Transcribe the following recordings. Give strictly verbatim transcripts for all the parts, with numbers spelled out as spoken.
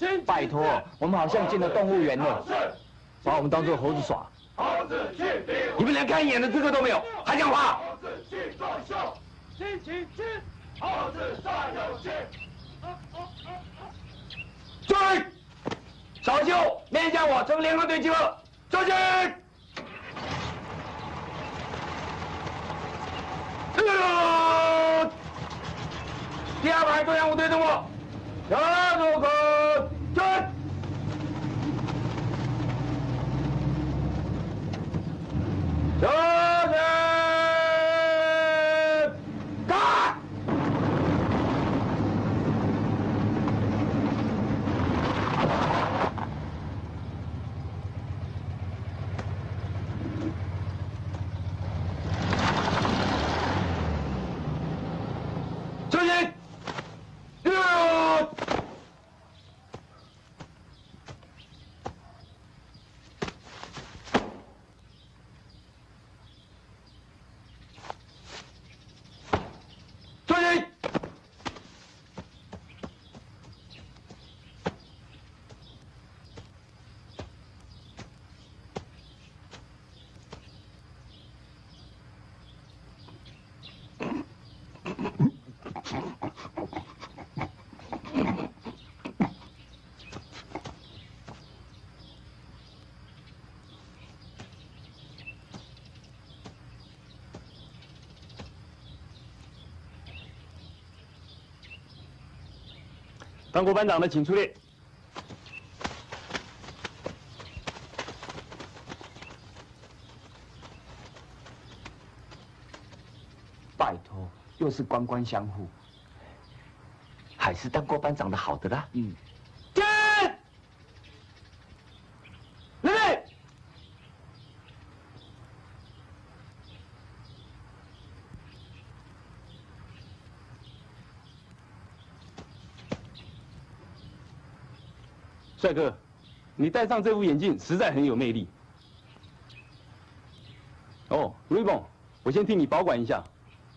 拜托，我们好像进了动物园了，把我们当做猴子耍。 猴子去比武， 你们连看一眼的资格都没有，还讲话？ 猴子去作秀，亲亲亲，猴子耍有趣。 注意，少秀面向我，成联合队集合，周军。第二排中央五队动作，下入口进。小心，看！小心，六。 当过班长的请出列。 拜托，又是官官相护， 还是当过班长的好的啦。 嗯。 进！来来。 帅哥，你戴上这副眼镜实在很有魅力。哦 ，Ribbon， 我先替你保管一下。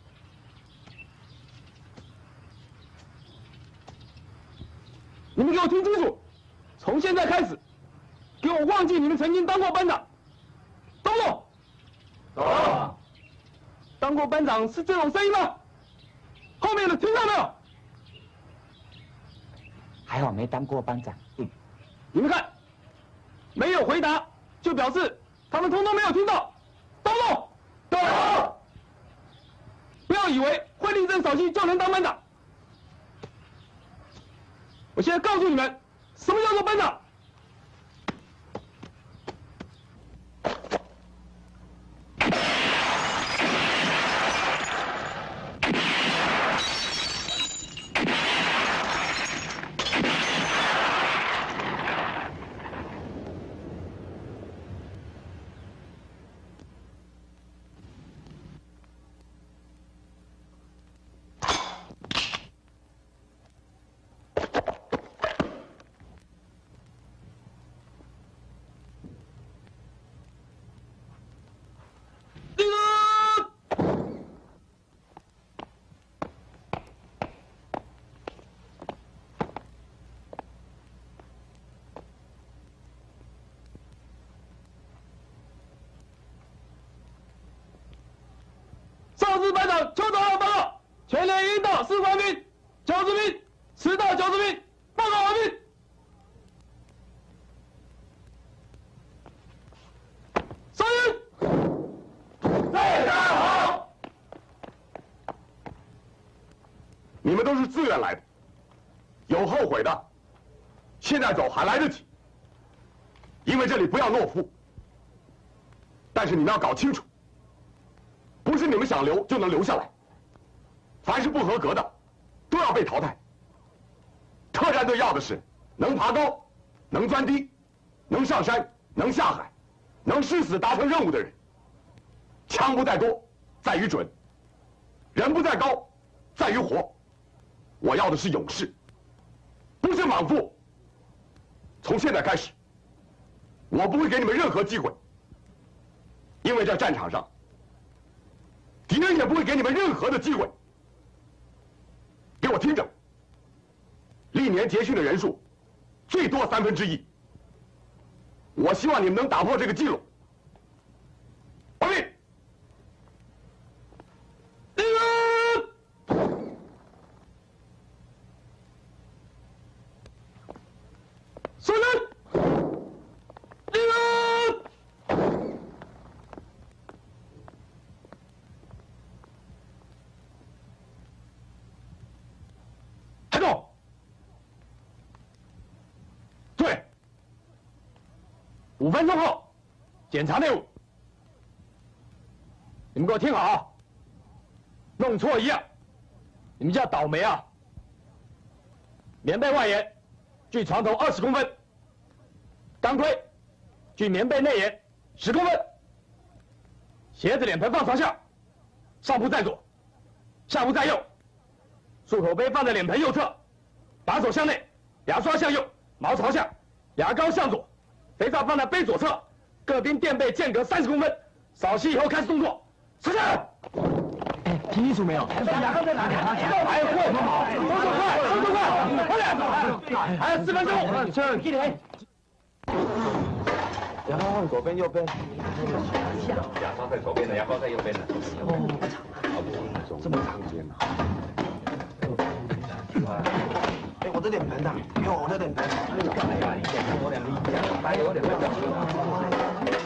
你们给我听清楚，从现在开始，给我忘记你们曾经当过班长，懂不懂？ 懂。 当过班长是这种声音吗？后面的听到没有？ 还好没当过班长。嗯。 你们看，没有回答，就表示他们通通没有听到，懂不懂？ 懂。 不要以为会立正扫息就能当班长。我现在告诉你们，什么叫做班长？少师班长邱长浩报告，全连营到四官兵、九十兵、十到九十兵，报告完毕。上营， 队长好。 你们都是自愿来的，有后悔的，现在走还来得及，因为这里不要懦夫。但是你们要搞清楚。不是你们想留就能留下来，凡是不合格的，都要被淘汰。特战队要的是能爬高、能钻低、能上山、能下海、能誓死达成任务的人。枪不在多，在于准；人不在高，在于活。我要的是勇士，不是莽夫。从现在开始，我不会给你们任何机会，因为在战场上。敌人也不会给你们任何的机会。给我听着，历年结训的人数最多三分之一。我希望你们能打破这个记录。报令。立正。收人。立正。抬动。对。五分钟后检查内务。你们给我听好，弄错一样，你们叫倒霉啊！棉被外沿距床头二十公分，钢盔距棉被内沿十公分，鞋子脸盆放床下，上铺在左，下铺在右，漱口杯放在脸盆右侧，把手向内，牙刷向右，毛朝下，牙膏向左，肥皂放在杯左侧，各边垫背间隔三十公分，扫息以后开始动作。上线！ 哎，清楚没有？ 牙膏在哪里？ 还有快，动作快，动作快，快点！还有四分钟。 是，一连。 牙膏放左边，右边。 牙刷在左边的，牙膏在右边的。 哦，这么长间啊！ 哎，我的脸盆呐，给我我的脸盆。哎呀，你给我两粒，还有两个。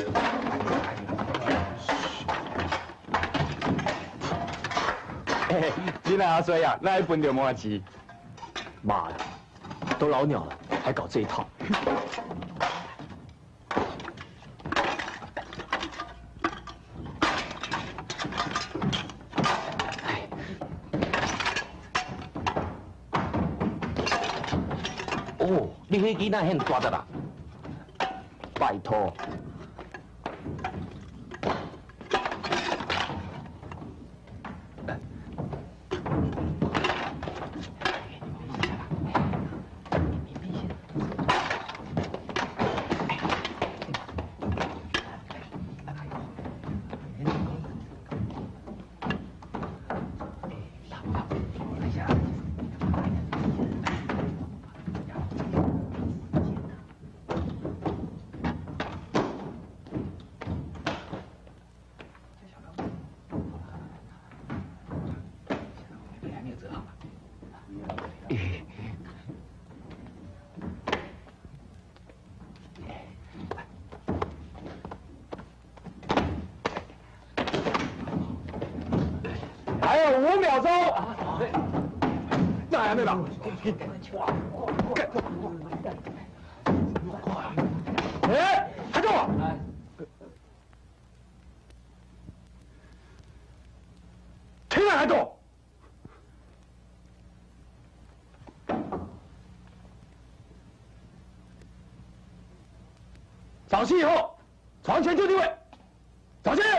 嘿嘿，你那阿衰呀，那一分就满钱。 妈的，都老鸟了，还搞这一套。哦，你迄囡仔很大的啦，拜托。 还有五秒钟。那还没吧？哎，抬住！谁敢抬动？早息以后，床前就地位。早息。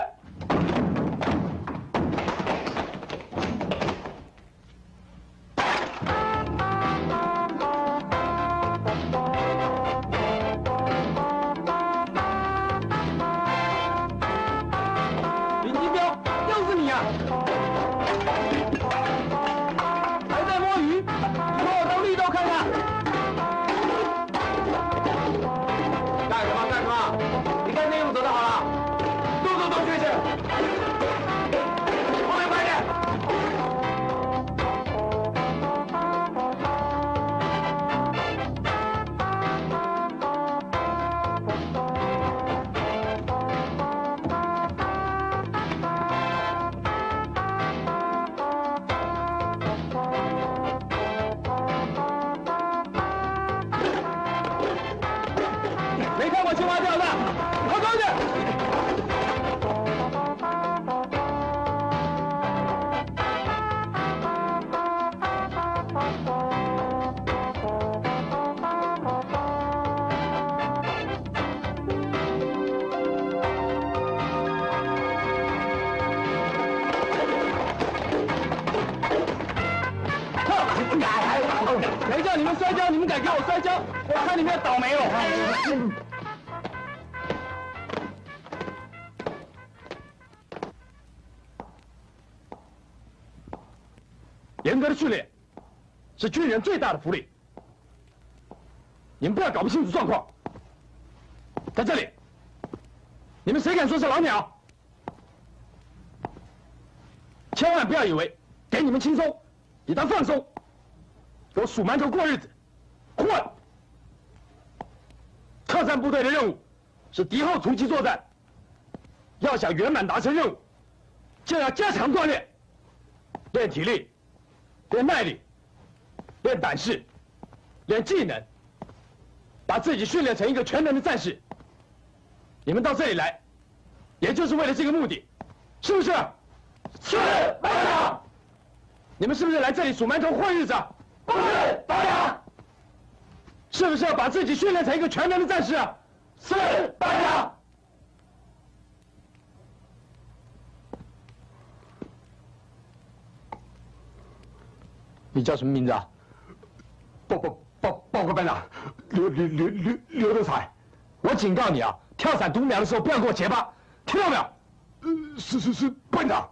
没看过青蛙跳的，靠高去！谁叫你们摔跤，你们敢给我摔跤？我看你们要倒霉了！严格的训练是军人最大的福利。 你们不要搞不清楚状况。在这里，你们谁敢说是老鸟？千万不要以为给你们轻松，你当放松，给我数馒头过日子，混！特战部队的任务是敌后突击作战，要想圆满达成任务，就要加强锻炼，练体力，练耐力，练胆识，练技能，把自己训练成一个全能的战士。你们到这里来，也就是为了这个目的，是不是？是，班长。你们是不是来这里数馒头混日子？不是，班长。是不是要把自己训练成一个全能的战士？是，班长。你叫什么名字啊？ 报报报报告班长，刘刘刘刘刘德才。 我警告你啊，跳伞读苗的时候不要给我结巴，听到没有？ 呃，是是是，班长。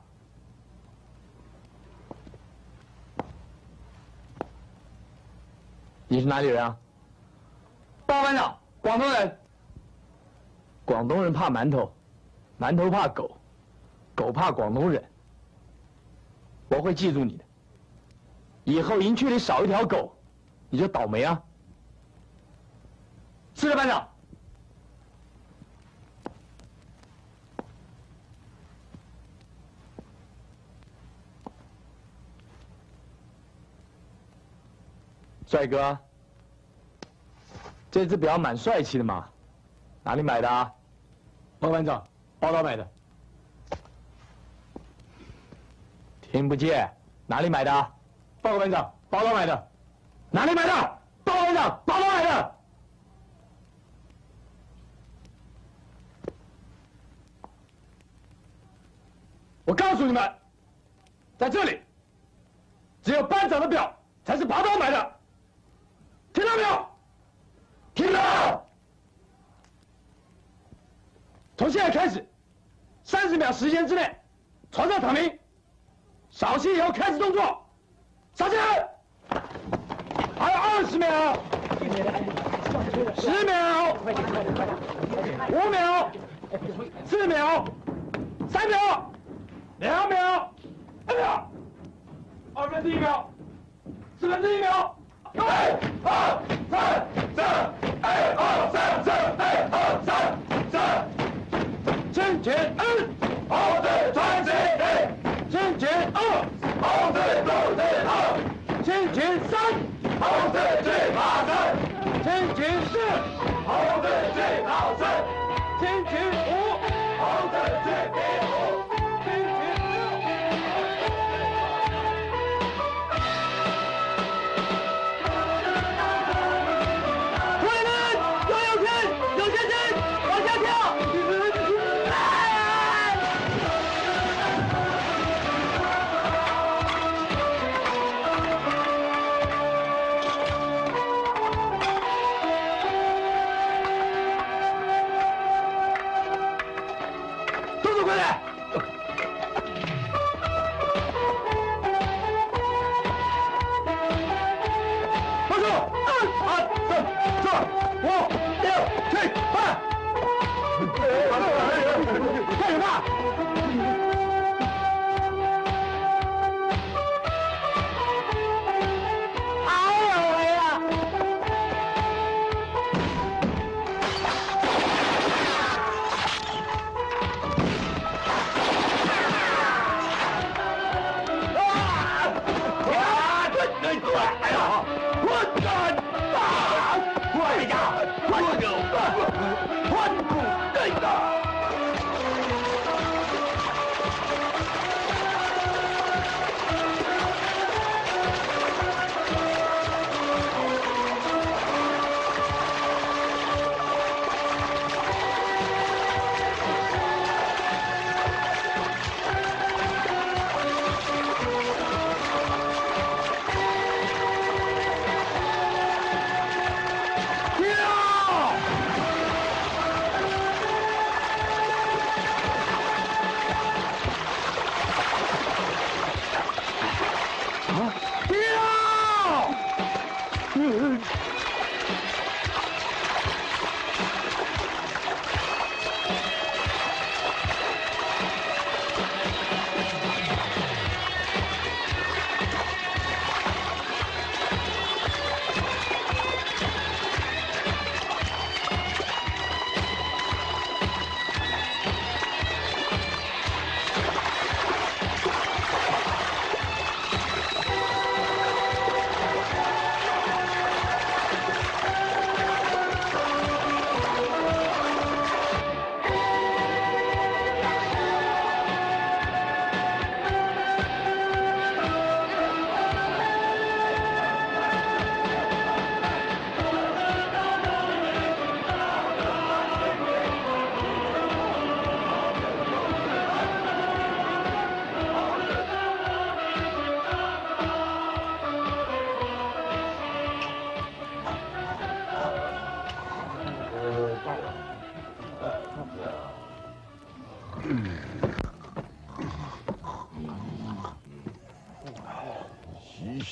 你是哪里人啊？ 报告班长，广东人。 广东人怕馒头，馒头怕狗，狗怕广东人。我会记住你的。以后营区里少一条狗，你就倒霉啊！ 是的，班长。 帅哥，这只表蛮帅气的嘛，哪里买的啊？ 报告班长，报道买的。 听不见，哪里买的啊？ 报告班长，报道买的。 哪里买的？ 报告班长，报道买的。 我告诉你们，在这里，只有班长的表才是拔刀买的，听到没有？听到。从现在开始，三十秒时间之内，床上躺平，稍息以后开始动作，上去。还有二十秒，十秒，五秒，四秒，三秒，两秒，一秒，二分之一秒，四分之一秒，预备，二三三，一二三三，一二三三，前前一，后退传起一，前前二，后退走起二，前前三，后退追马三，前前四，后退追老三，前前五，后退追壁虎，前前六。同学们，要有劲，有信心，往下跳！动作快点！放手！二、二、三、四、五、六、七、八。干什么？哎呦喂呀！哎呀！我干大！快呀！快点！快！快！对的！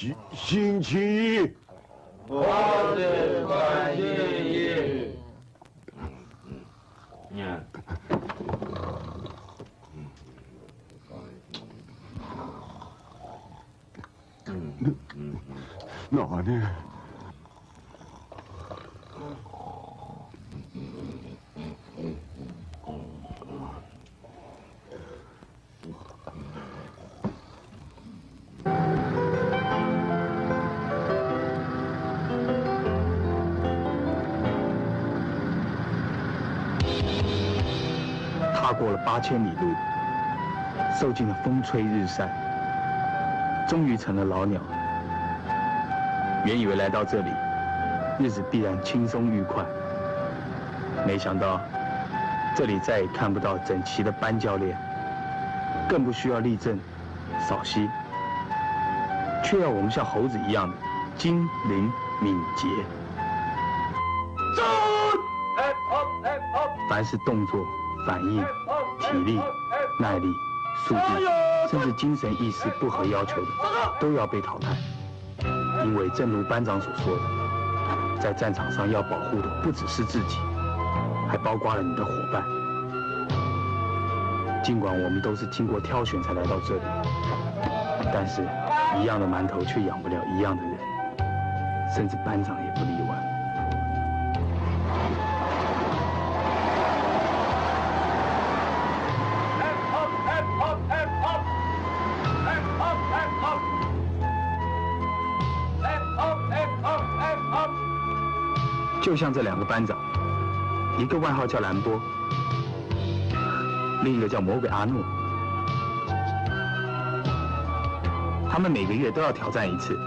心心情意， 我是关心意。嗯。 嗯嗯，哪呢？ 踏过了八千里路，受尽了风吹日晒，终于成了老鸟。原以为来到这里，日子必然轻松愉快，没想到这里再也看不到整齐的班教练，更不需要立正、扫息，却要我们像猴子一样的精灵敏捷。 走！哎好哎好！ 凡是动作、反应、体力、耐力、速度，甚至精神意识不合要求的，都要被淘汰。因为正如班长所说的，在战场上要保护的不只是自己，还包括了你的伙伴。尽管我们都是经过挑选才来到这里，但是一样的馒头却养不了一样的人，甚至班长也不例外。就像这两个班长，一个外号叫兰波，另一个叫魔鬼阿诺。他们每个月都要挑战一次。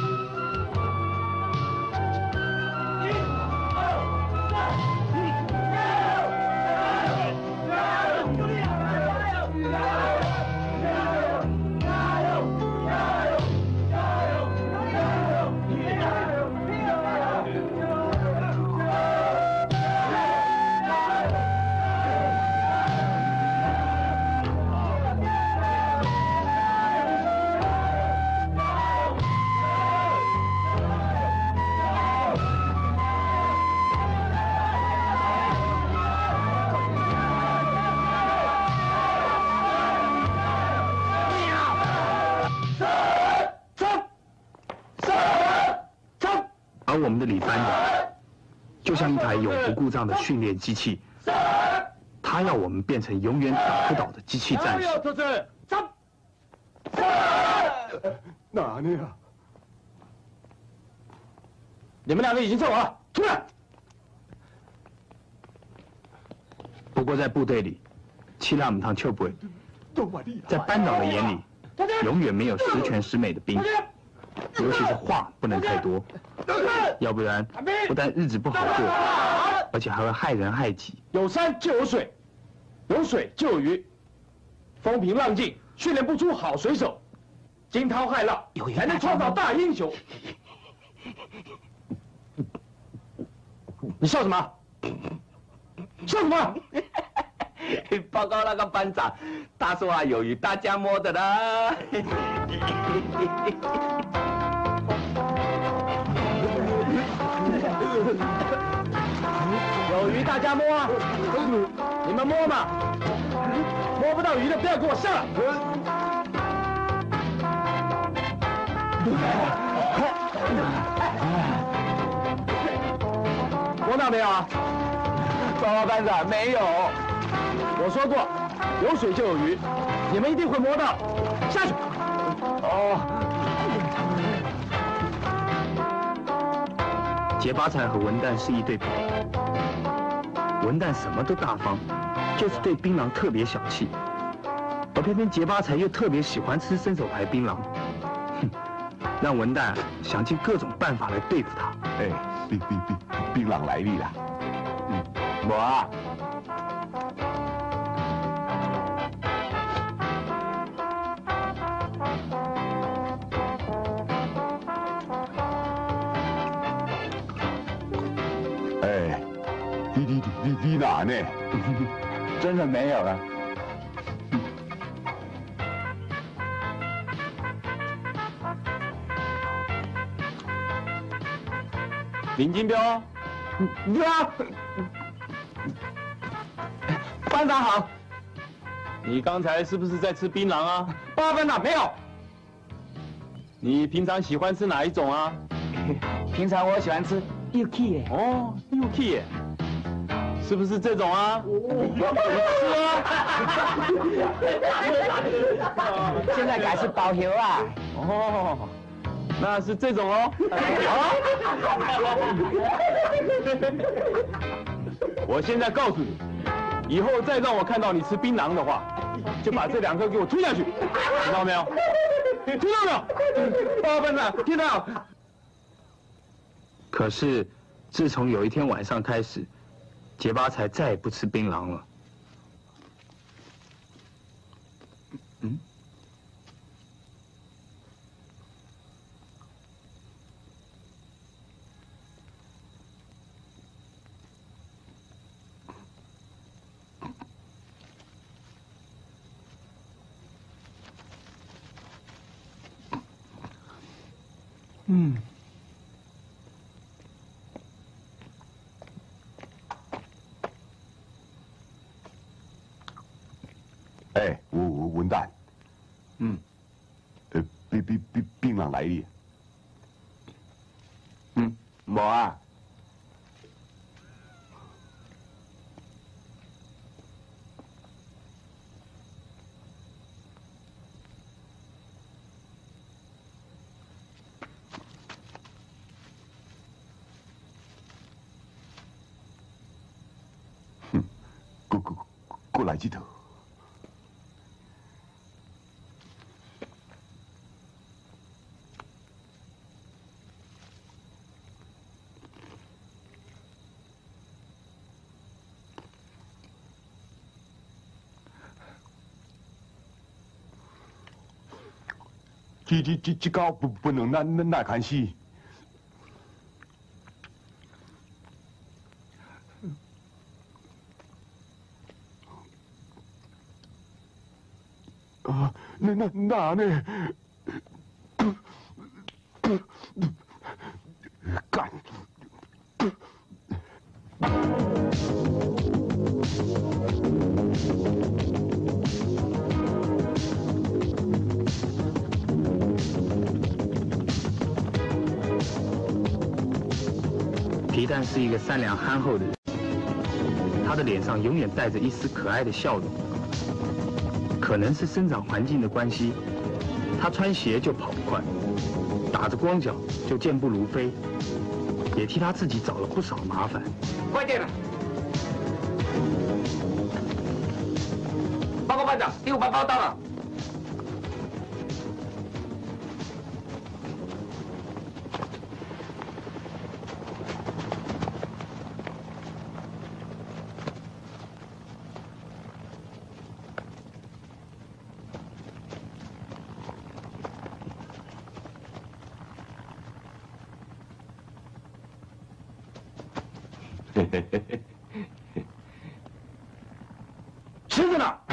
而我们的李班长，就像一台永不故障的训练机器，他要我们变成永远打不倒的机器战士。 哪呢呀？ 你们两个已经做完了，出来。 不过在部队里，七拉姆汤丘布在班长的眼里，永远没有十全十美的兵，尤其是话不能太多，要不然不但日子不好过，而且还会害人害己。 有山就有水，有水就有鱼，风平浪静训练不出好水手，惊涛骇浪才能创造大英雄。你笑什么？笑什么？ 报告那个班长，他说啊，有鱼大家摸的啦。 有鱼大家摸啊！你们摸嘛，摸不到鱼的不要给我上来。摸到没有啊？报告班长，没有。我说过，有水就有鱼，你们一定会摸到。下去。哦。 杰巴才和文旦是一对宝，文旦什么都大方，就是对槟榔特别小气，而偏偏杰巴才又特别喜欢吃伸手牌槟榔，哼，让文旦想尽各种办法来对付他。 哎，槟槟槟槟榔来历啦。 嗯，我啊。 哎，你你你你哪呢？ 真的没有了。 林金彪， 对啊，班长好。 你刚才是不是在吃槟榔啊？ 报告班长，没有。 你平常喜欢吃哪一种啊？ 平常我喜欢吃六 K 耶。 哦，六 K 耶，是不是这种啊？ 是啊。现在改是包油啊。 哦，那是这种哦。我现在告诉你，以后再让我看到你吃槟榔的话，就把这两颗给我吞下去，知道没有？听到没有？报告班长，听到。 可是，自从有一天晚上开始，杰巴才再也不吃槟榔了。嗯。嗯。 哎，文文蛋。 嗯。 呃，槟槟槟槟榔来历。 嗯， 无啊。 过来几头。这这这这高不不能那那那看戏。啊，那那那呢？干！ 皮蛋是一个善良憨厚的人，他的脸上永远带着一丝可爱的笑容。可能是生长环境的关系，他穿鞋就跑不快，打着光脚就健步如飞，也替他自己找了不少麻烦。 快点了！报告班长，第五班报到了。 吃着呢。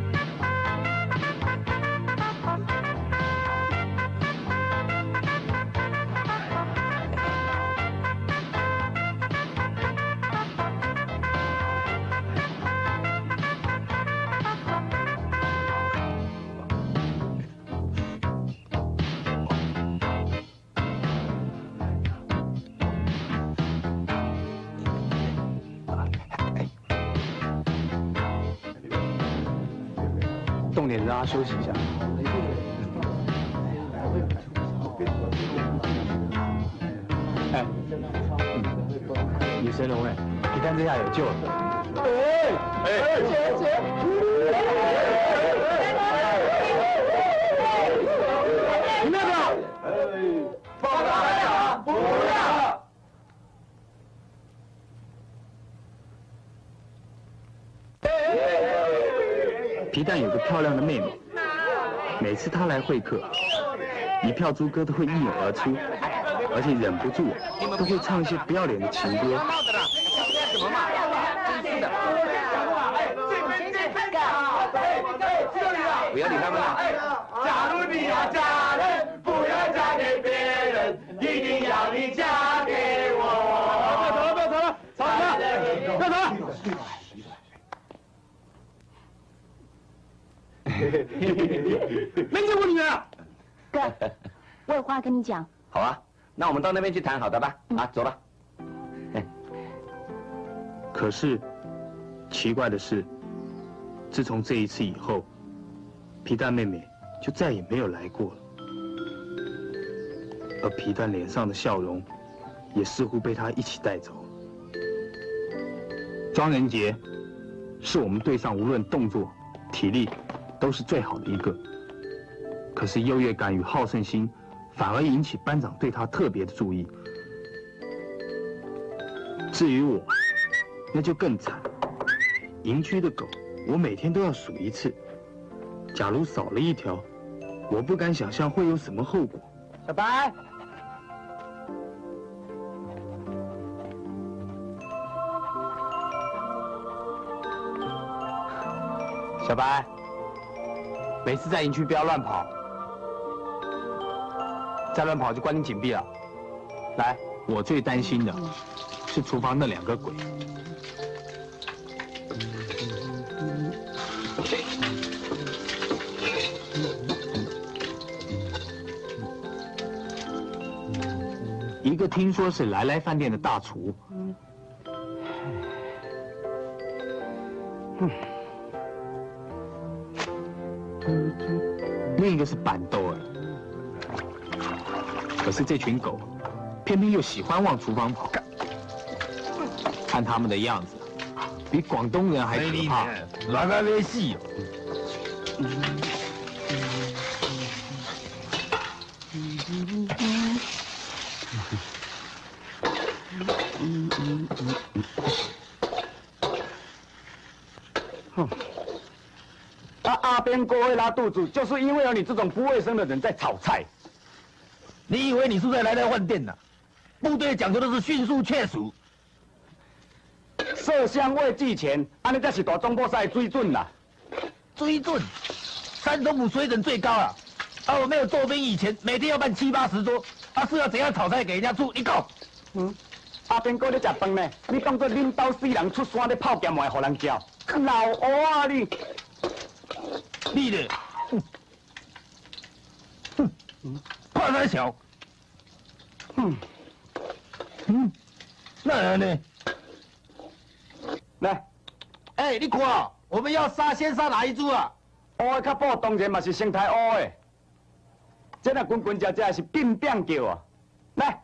重点让他休息一下。哎，李神龙哎，皮蛋这下有救了。哎哎，姐姐，你们要不要？报告班长，不要。 皮蛋有个漂亮的妹妹，每次她来会客，一票猪哥都会一涌而出，而且忍不住都会唱一些不要脸的情歌。 什么嘛？真是的！不要理他们了。假如你要嫁人，不要嫁给别人，一定要你嫁给我。 没见过你啊！ 哥，我有话跟你讲。 好啊，那我们到那边去谈好的吧？啊，走了。 可是，奇怪的是，自从这一次以后，皮蛋妹妹就再也没有来过了。而皮蛋脸上的笑容，也似乎被他一起带走了。庄仁杰，是我们队上无论动作、体力，都是最好的一个。可是优越感与好胜心，反而引起班长对他特别的注意。至于我，那就更惨。营区的狗，我每天都要数一次。假如少了一条，我不敢想象会有什么后果。 小白，小白，每次在营区不要乱跑，再乱跑就关你紧闭了。来， 我最担心的是厨房那两个鬼。一个听说是来来饭店的大厨，另一个是板豆儿。可是这群狗，偏偏又喜欢往厨房跑。看他们的样子，比广东人还可怕。 来来来戏。 啊，阿边哥会拉肚子，就是因为有你这种不卫生的人在炒菜。 你以为你住在来来饭店呢？部队讲究的是迅速确熟。 色香味俱全，安尼才是大中国赛水准啦。 水准，山东府水准最高了。啊，我没有做兵以前，每天要办七八十桌，啊是要怎样炒菜给人家住？你讲。 嗯，阿边哥咧食饭呢，你当作领导四人出山咧泡咸糜，互人叫，老乌啊你！ 你咧，哼，哼，怕他小。嗯，嗯，那样呢？ 来， 哎、欸，你看、哦，我们要杀，先杀哪一株啊？ 乌的较补，当然嘛是生态乌的。这那滚滚只只是变变叫啊！来，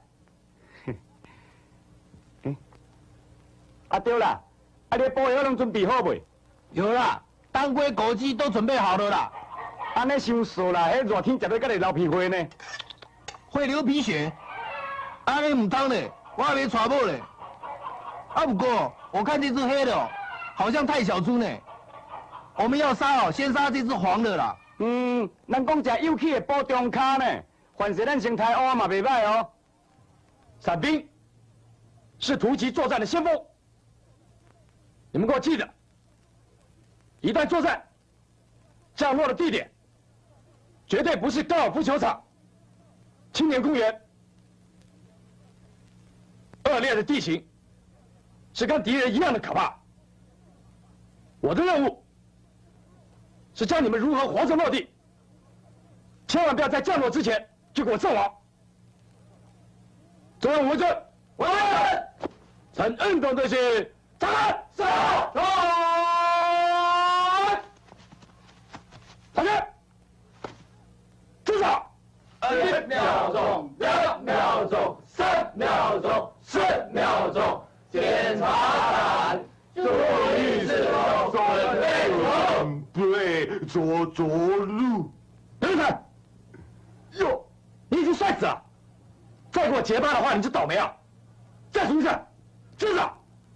欸、啊对啦，啊你补药拢准备好未？ 有啦，当归、枸杞都准备好了啦。 安尼伤素啦，迄热天食到甲你流皮血呢。 会流鼻血？安尼唔通嘞，我还没娶某嘞。啊不过，我看这只黑的、哦，好像太小猪呢。我们要杀哦，先杀这只黄的啦。 嗯，人讲食有气的补中卡呢，凡是咱生态乌嘛袂歹哦。伞兵是突击作战的先锋，你们给我记着，一旦作战，降落的地点绝对不是高尔夫球场、青年公园。恶劣的地形是跟敌人一样的可怕。我的任务是教你们如何活着落地，千万不要在降落之前就给我阵亡。中央为阵，为阵，呈运动队形，站来，上，来，站起，至少一秒钟，两秒钟，三秒钟，四秒钟，检查弹，注意是否准备准对，走走路。 刘晨，哟，你已经摔死了，再给我结巴的话，你就倒霉了。再数一次，至少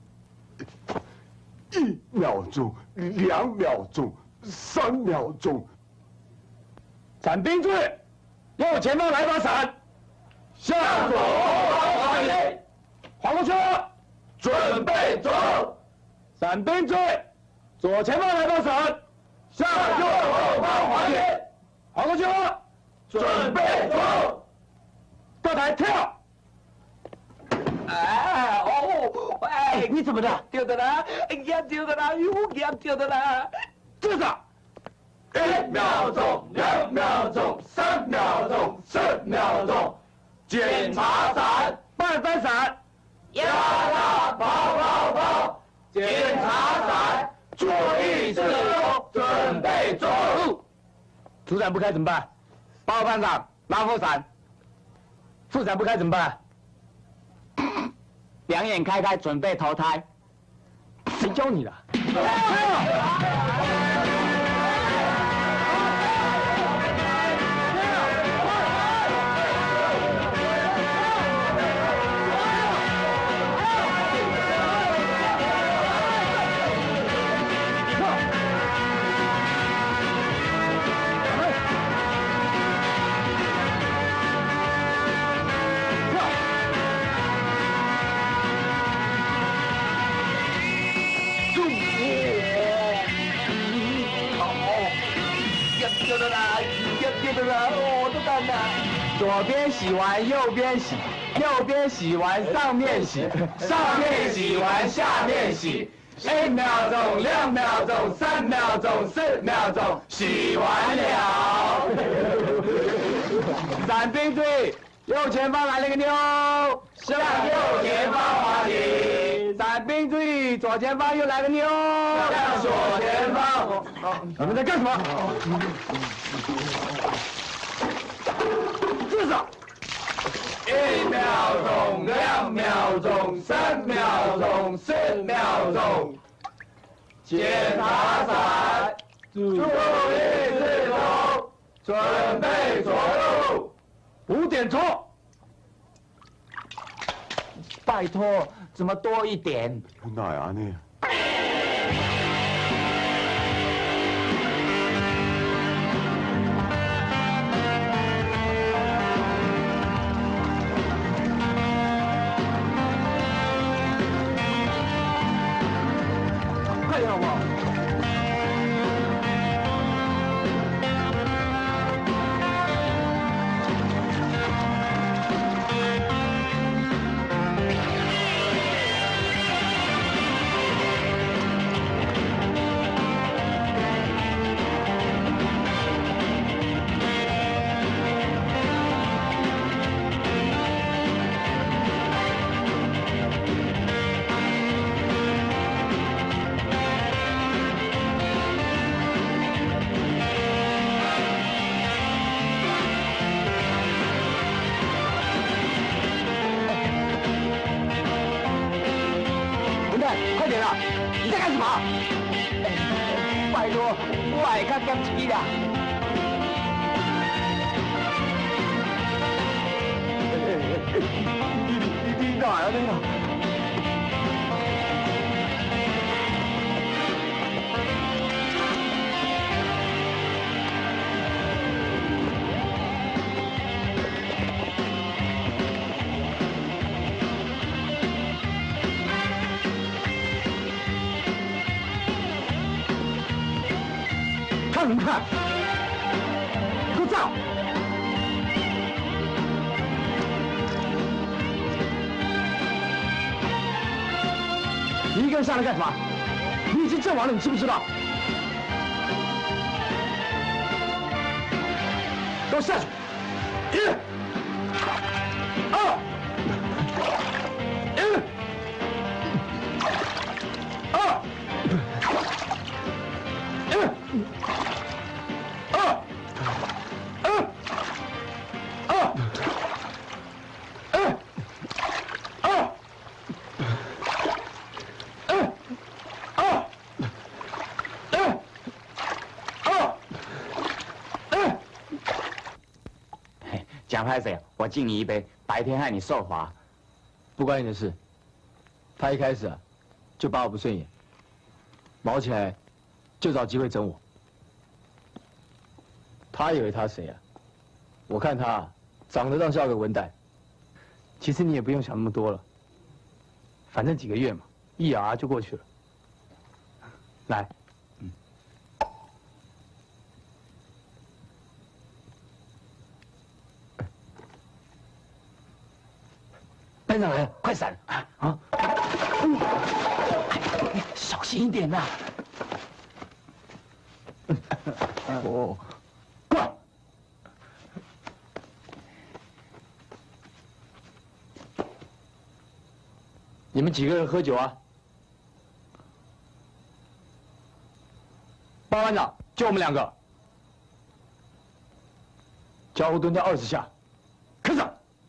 一秒钟，两秒钟，三秒钟。 伞兵注意，右前方来把伞，向左后方一，划过去了，准备走。伞兵注意，左前方来把伞，向右后方滑行，划过去了，准备走。各台跳。 哎哦，哎， 你怎么的？ 丢的啦，压丢的啦，又压丢的啦。 队长， 一秒钟，两秒钟，三秒钟，四秒钟，检查伞， 半翻伞， 压压跑跑跑，检查伞，注意自由，准备走路。 主伞不开怎么办？报告班长，拿副伞。副伞不开怎么办？ 两眼开开，准备投胎。 谁教你的？ 左边洗完，右边洗，右边洗完，上面洗， 上面洗完，下面洗，一秒钟，两秒钟，三秒钟，四秒钟，洗完了。 伞兵注意，右前方来了个妞， 向右前方滑行。 伞兵注意，左前方又来个妞， 向左前方。 你们在干什么？至少一秒钟，两秒钟，三秒钟，四秒钟，检查伞，注意自由，准备着陆。 五点钟。 拜托，怎么多一点？ 哪呀你？ 快点好不好？快点了！你在干什么？ 拜托，我爱较减一啦。 你你哪呀那个？看什么看？给我站！你一个人上来干什么？你已经阵亡了，你知不知道？给我下去！一、二、一、二、一。二，二，二，二，二，二，二，二，二，二。 蒋拍谁？我敬你一杯，白天害你受罚。 不关你的事。他一开始啊，就把我不顺眼，毛起来就找机会整我。他以为他谁啊？我看他长得倒像个混蛋。其实你也不用想那么多了，反正几个月嘛，一咬牙就过去了。来，嗯，班长来了，快闪啊！啊！嗯紧一点呐！哦，过来！你们几个人喝酒啊？包班长，就我们两个。交互蹲跳二十下，开始。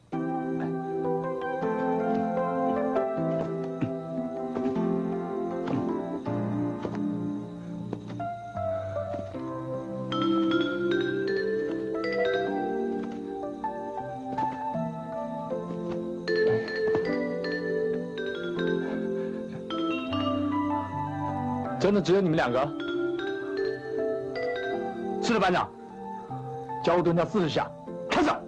真的只有你们两个？是的，班长。交互蹲跳四十下，开始。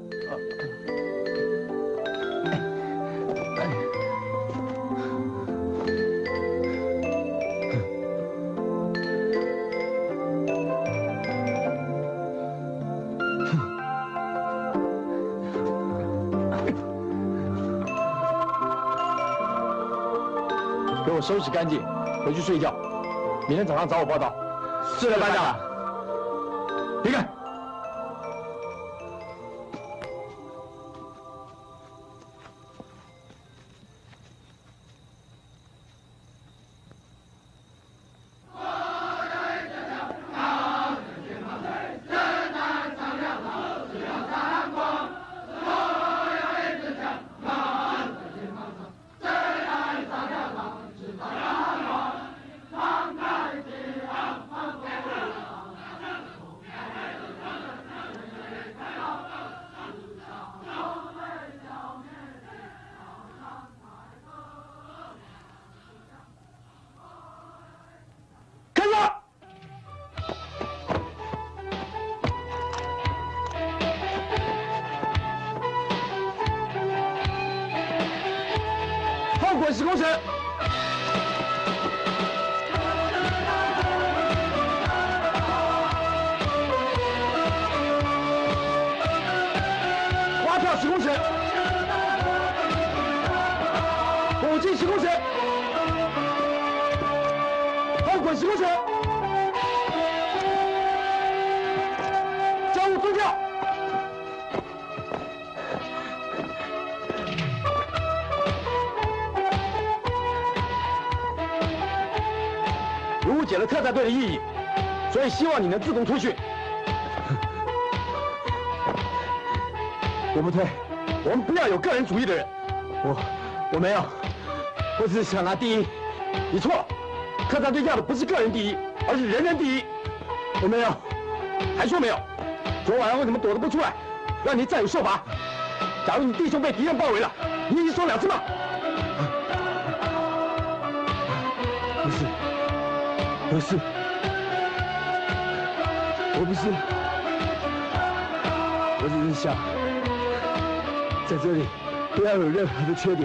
给我收拾干净，回去睡觉。明天早上找我报道。是的，班长。离开。滚十公尺，蛙跳十公尺，虎进十公尺，后滚十公尺，交互蹲跳。误解了特战队的意义，所以希望你能自动退训。我不退，我们不要有个人主义的人。我我没有，我只是想拿第一。你错了，特战队要的不是个人第一，而是人人第一。我没有，还说没有。昨晚上为什么躲得不出来？让你再有受罚。假如你弟兄被敌人包围了，你已经说两次吗？不是。不是，我不是，我只是想在这里不要有任何的缺点。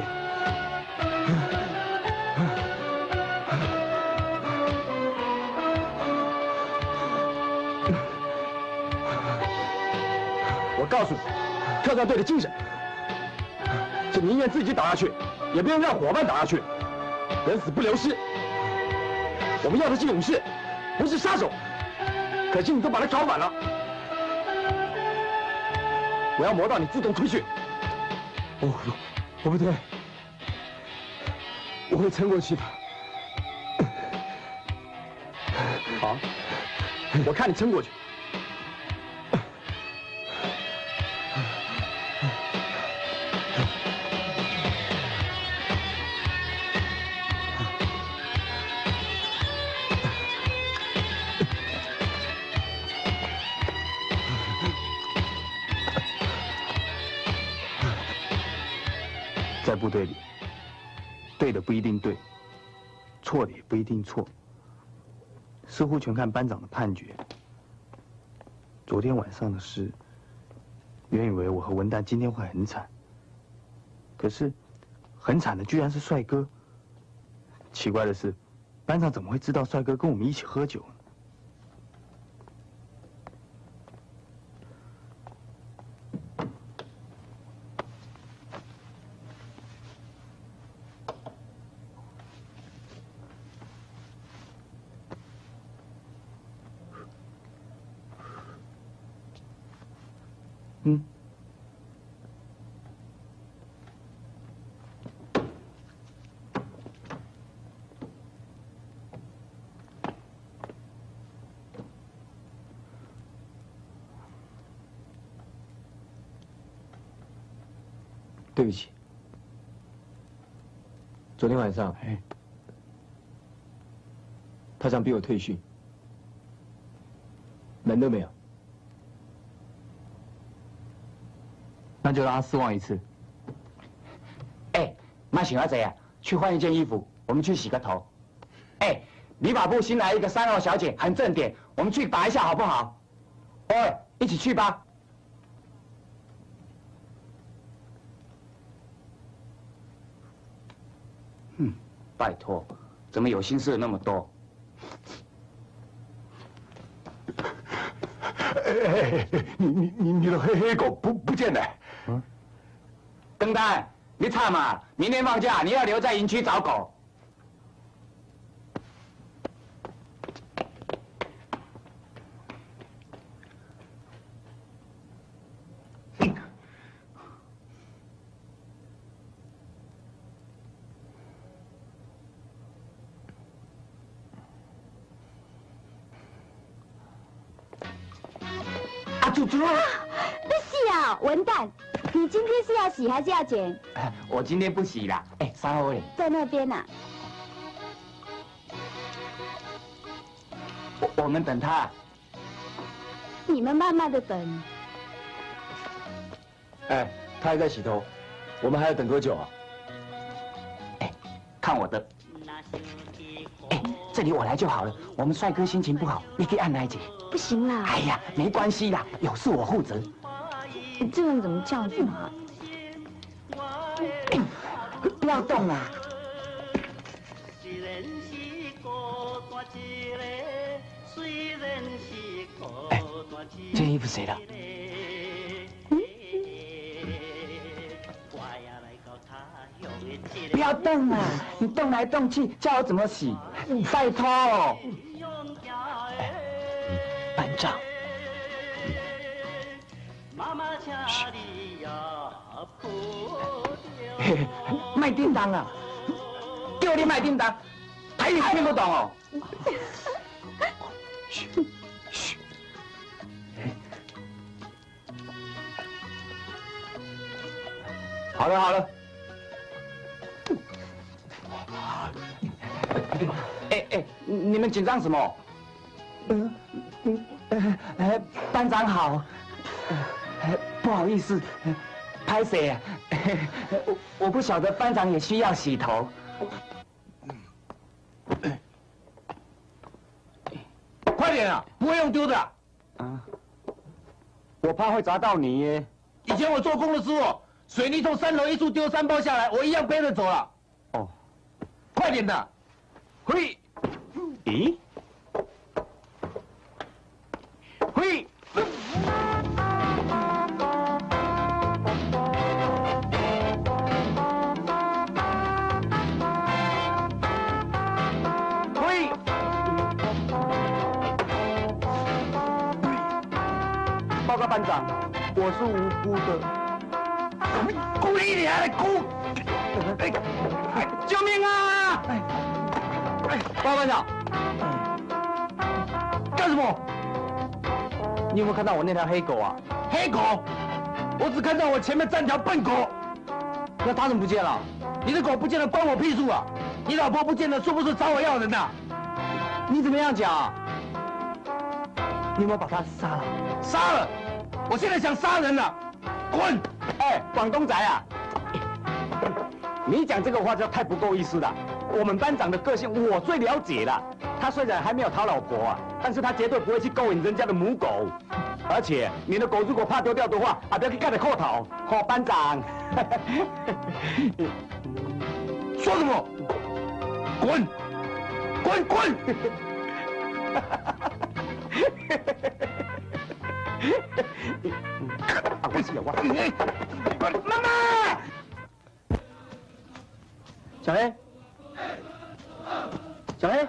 我告诉你，特战队的精神是宁愿自己倒下去，也不用让伙伴倒下去，人死不留尸。我们要的是勇士，不是杀手。可惜你都把它搞反了。我要磨到你自动退训。我我不退，我会撑过去的。好，我看你撑过去。 在部队里，对的不一定对，错的也不一定错，似乎全看班长的判决。昨天晚上的事，原以为我和文旦今天会很惨，可是很惨的居然是帅哥。奇怪的是，班长怎么会知道帅哥跟我们一起喝酒呢？ 对不起，昨天晚上，哎，他想逼我退训，门都没有。那就让他失望一次。 哎，慢想要这样，去换一件衣服，我们去洗个头。哎，理发部新来一个三号小姐，很正点，我们去拔一下好不好？哎，一起去吧。嗯，拜托，怎么有心事那么多？ 哎哎哎，你你你你的黑黑狗不不见了。 嗯，登丹，你差嘛？明天放假，你要留在营区找狗。啊，猪猪！ 不洗啊，文蛋！你今天是要洗还是要剪？ 我今天不洗啦。哎，三号嘞， 在那边呢、啊。 我我们等他。 你们慢慢的等。 哎，他还在洗头，我们还要等多久啊？ 哎，看我的。哎，这里我来就好了。我们帅哥心情不好，你可以按哪一节？ 不行啦。 哎呀，没关系啦，有事我负责。 你这个人怎么这样子啊？ 哎，不要动啊！哎，这件衣服谁的？嗯？不要动啊！你动来动去，叫我怎么洗？拜托！哎，班长。嘘。嘿，卖叮当啊！叫你卖叮当，台语听不懂哦。嘘嘘。好了好了。哎哎，你们紧张什么？嗯嗯呃呃，班长好。呃，不好意思，拍谁啊？我我不晓得班长也需要洗头。 快点啊，不会用丢的。 啊，我怕会砸到你耶。 以前我做工的时候，水泥从三楼一处丢三包下来，我一样背着走了。 哦， 快点的。嘿， 咦？嘿。报告班长，我是无辜的。故意你还哭？哎，救命啊！哎，报告班长，干什么？你有没有看到我那条黑狗啊？黑狗？我只看到我前面站条笨狗。那它怎么不见了？你的狗不见了，关我屁事啊！你老婆不见了，是不是找我要人的？你怎么样讲？你有没有把它杀了？杀了！我现在想杀人了，滚！哎，广东仔啊，你讲这个话就太不够意思了。我们班长的个性我最了解了。他虽然还没有讨老婆啊，但是他绝对不会去勾引人家的母狗。而且你的狗如果怕丢掉的话，啊，不要去盖着扣头。好，班长。 说什么？滚！滚滚！ 啊，我是有啊。妈妈，小黑，小黑。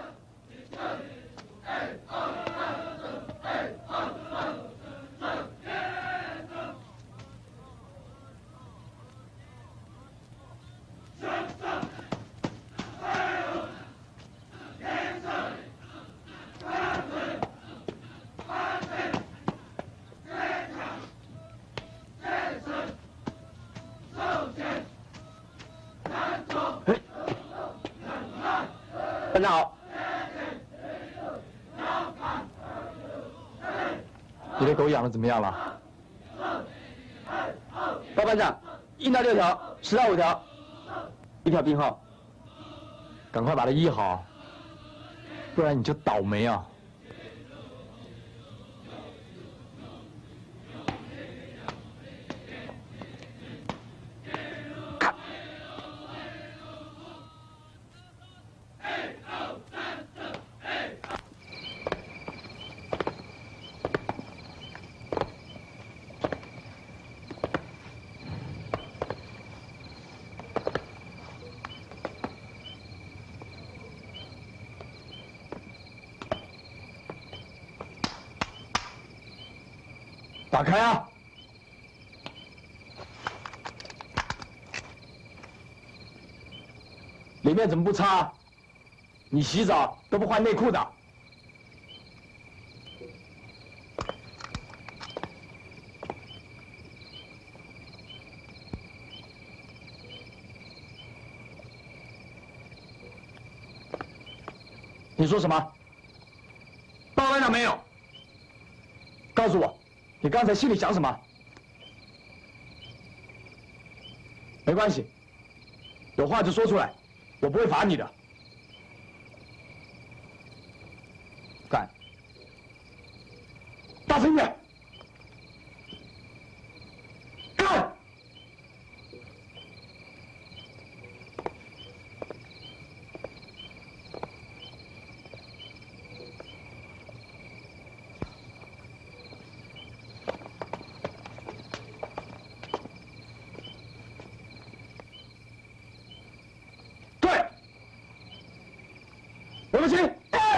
受检班长好。你的狗养的怎么样了？报班长，一到六条，十到五条，一条病号。赶快把它医好，不然你就倒霉啊！打开啊！里面怎么不擦？你洗澡都不换内裤的。你说什么？报班长没有？告诉我。你刚才心里想什么？没关系，有话就说出来，我不会罚你的。干！大声一点！干！不行！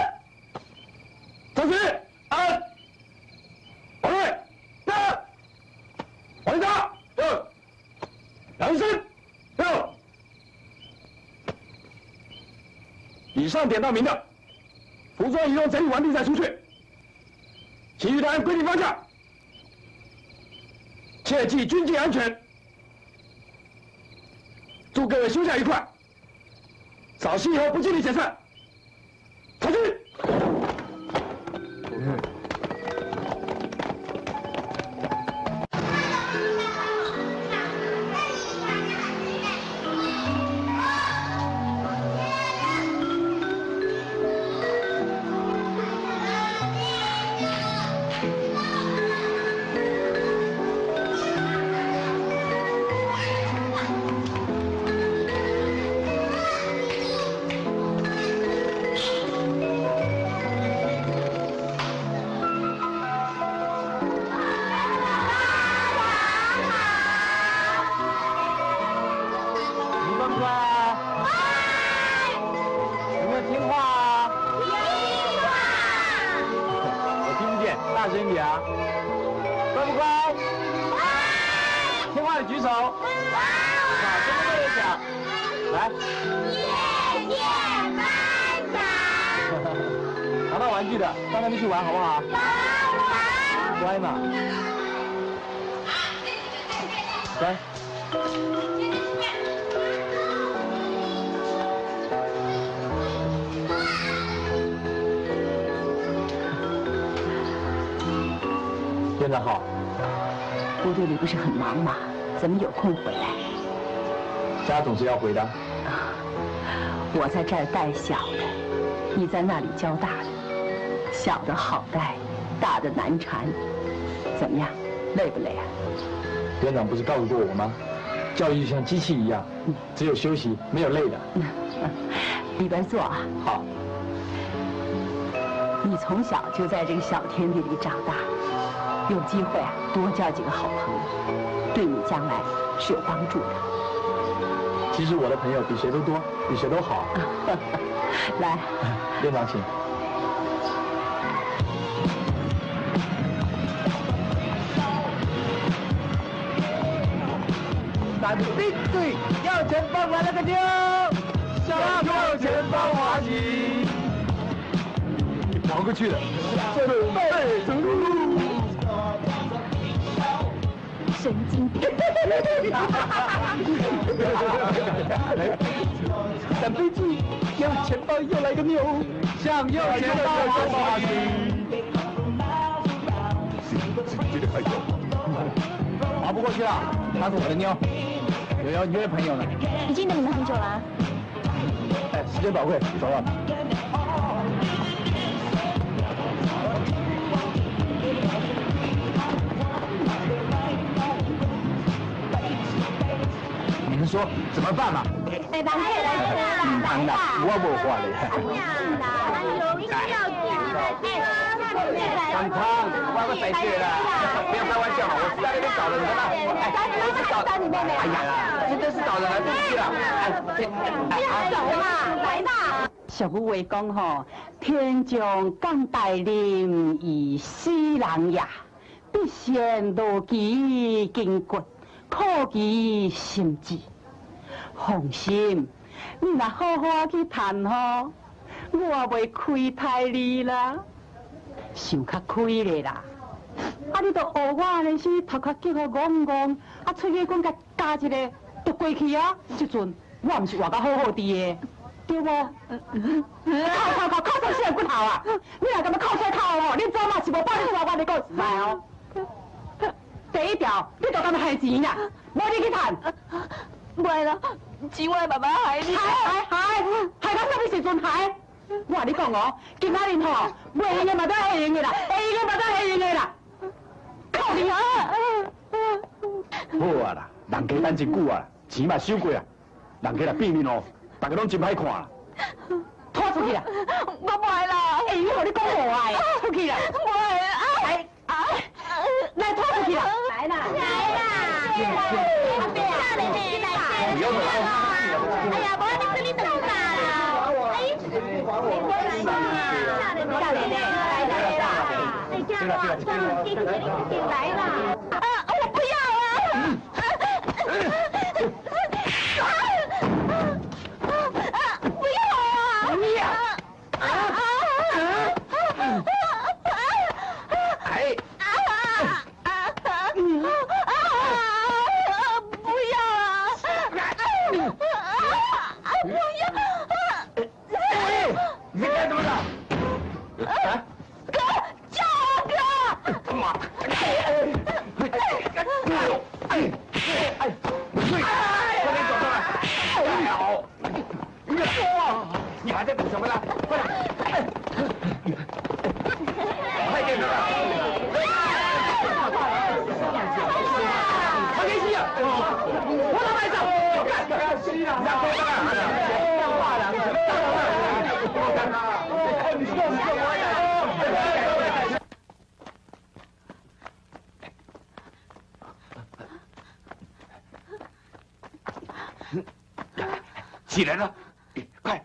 站直！按！往内！打！往里打！六！两声！六！以上点到名的，服装仪容整理完毕再出去。其余的按规定方向。切记军纪安全。祝各位休假愉快。早些以后不敬礼解散。出去！大声一点啊！乖不乖？听话的举手。好，跟着队员讲。来。谢谢班长。拿到玩具的，到那边去玩好不好？好。乖嘛。乖。院长好， 部队里不是很忙吗？怎么有空回来？ 家总是要回的。 我在这儿带小的，你在那里教大的，小的好带，大的难缠。怎么样，累不累啊？ 院长不是告诉过我吗？教育就像机器一样，只有休息，没有累的。 里边坐啊。 好。 你从小就在这个小天地里长大。有机会啊，多交几个好朋友，对你将来是有帮助的。 其实我的朋友比谁都多，比谁都好。 来， 院长请。三队队要前方来了个丢，向右前方滑行。你跑过去了，准备成功。 神经病！ 三杯醉，有钱包又来个妞，想要钱包就把你。 这个还有。 熬不过去了，她是我的妞，有要约朋友呢。 已经等你们很久了、啊。 哎，时间宝贵，走了。你们说怎么办嘛？ 来吧，来吧，来吧！ 我无话咧。 哎呦，一定要进来！ 康康，我要再去了，不要开玩笑嘛，我是在那边找人的啦。哎，都是找找你妹妹。 哎呀，这都是找人来，对不起了。 不要走嘛，来吧。 俗语话讲吼，天将降大任于斯人也，必先劳其筋骨，苦其心志。放心，你若好好去谈吼，我袂亏待你啦，想较开咧啦。啊，你都学我安尼是头壳结个戆戆，啊，喙齿管甲加一个都过去啊，即阵我毋是活甲好好伫的，对无？靠靠靠靠上死人骨头啊！你若咁要靠车靠哦，你做嘛是无帮你说我你讲实在哦。第一条，你就咁要害钱啦，无你去谈。 袂啦，钱我爸爸害你。 害害害，害到什么时阵害？我话你讲哦，今仔日吼，袂用的嘛都会用的啦，会用的嘛都会用的啦。靠你啊！ 好啊啦，人家等真久啊，钱嘛收过啊，人家来变面哦，大家拢真歹看啦。拖出去啦！ 我袂啦。 哎，我你讲无爱，出去啦！ 袂啊！ 来啊！来拖出去啦！来啦！ 来啦！阿伯，少年的来接你啦！哎呀，无你跟你等下啦！哎，来啦！少年的来来啦！哎，这样哇，嗯，弟弟你进来啦！啊，我不要啊！不要啊！不要！啊啊！ 哎。你干什么的？啊！ 哥，救我哥！ 他妈！哎哎哎哎！快点走上来！好！哇！你还在等什么呢？快点！快点的！快点吸啊！我来买账！干！吸啊！让多大？起来了，快！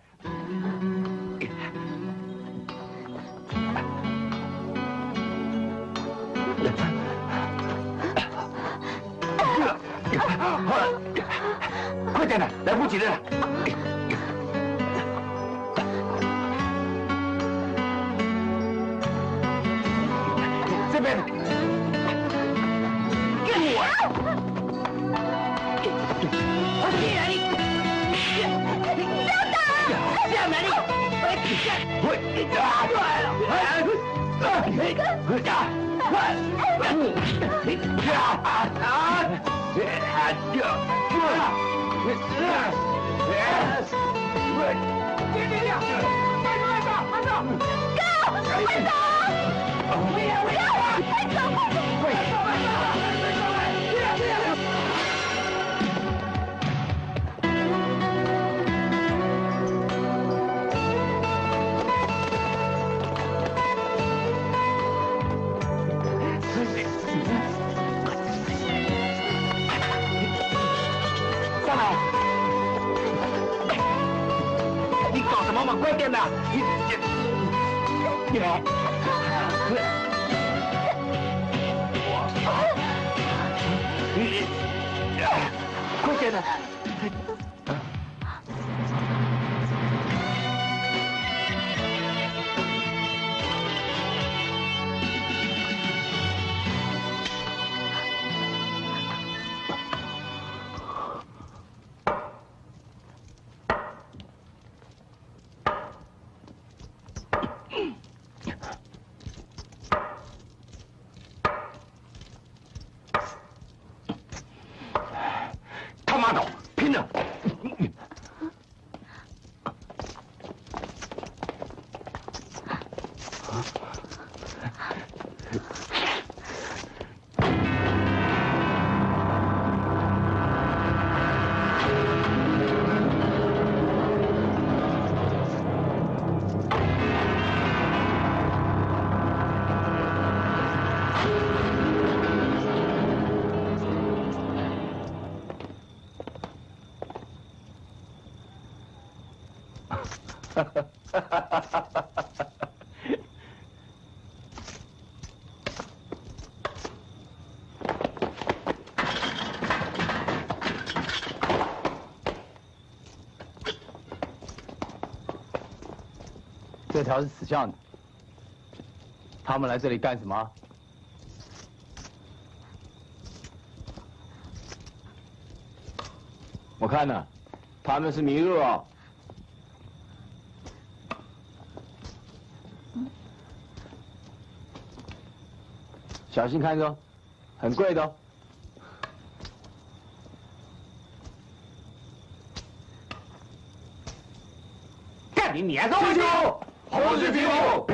快点的，来不及了。这边，给我！我进来你！不要打！这样来你！会啊！对了！啊！快！啊啊！上来！你搞什么嘛？快点的！你你来！你快点的！ 这条是死巷子，他们来这里干什么？ 我看呢，他们是迷路哦。小心看着哦，很贵的哦。 干你娘的！师兄，红旗平路。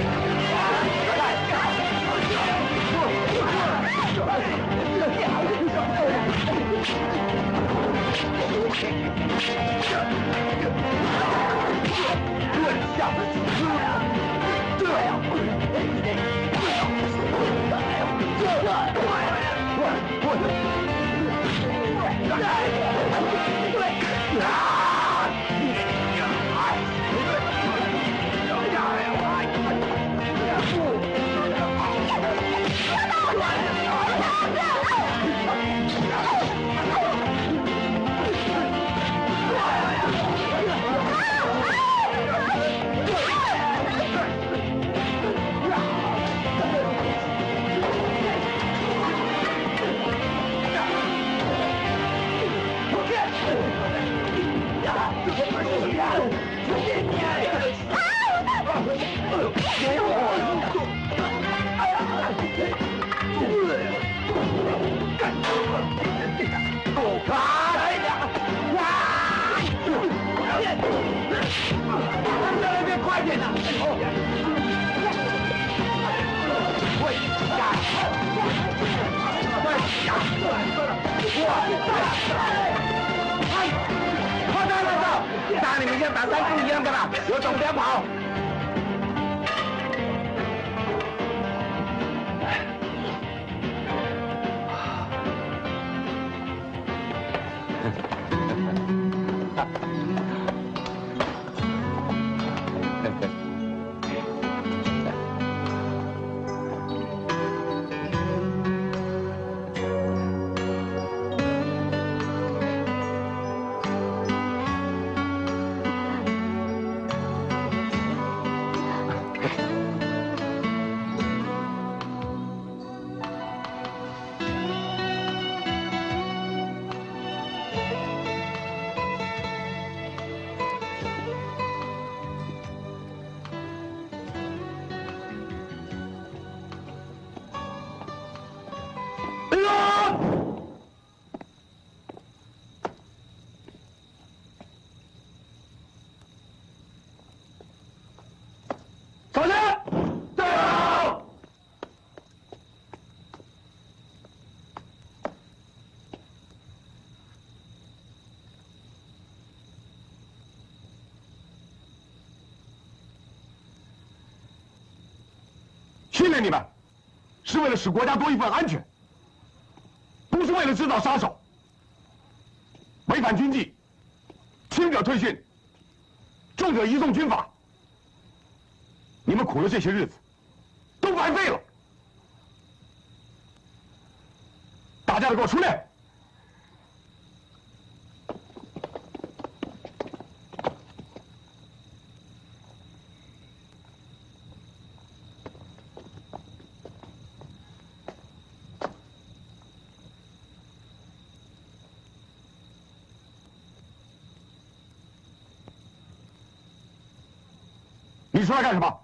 快点呐！快呀！快呀！快点来着！打你们像打三猪一样的啦，有种别跑！ 训练你们，是为了使国家多一份安全，不是为了制造杀手。违反军纪，轻者退训，重者移送军法。你们苦了这些日子，都白费了。打架的给我出列！你出来干什么？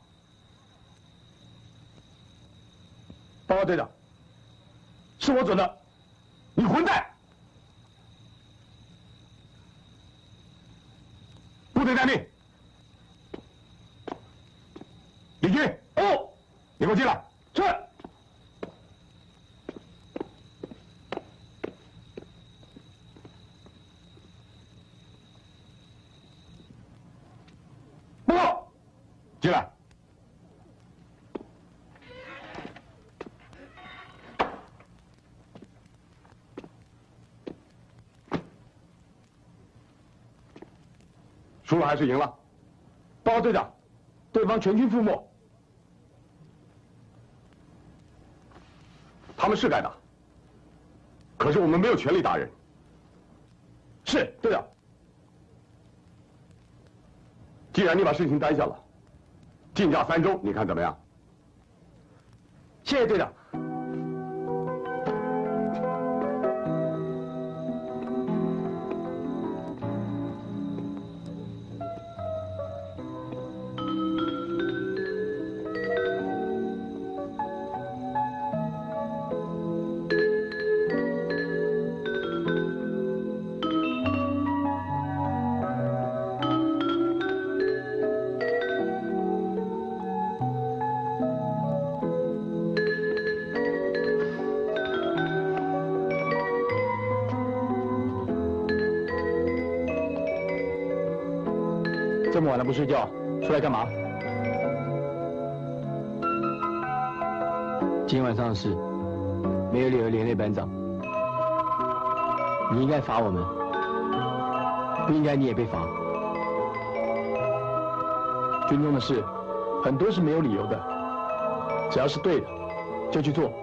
报告队长，是我准的，你混蛋！部队待命。李军，哦， 你给我进来。 是。报告。 进来。输了还是赢了？ 报告队长，对方全军覆没。 他们是该打，可是我们没有权力打人。 是，队长。 既然你把事情担下了，禁假三周，你看怎么样？ 谢谢队长。这么晚了不睡觉，出来干嘛？今天晚上的事，没有理由连累班长。你应该罚我们，不应该你也被罚。军中的事，很多是没有理由的，只要是对的，就去做。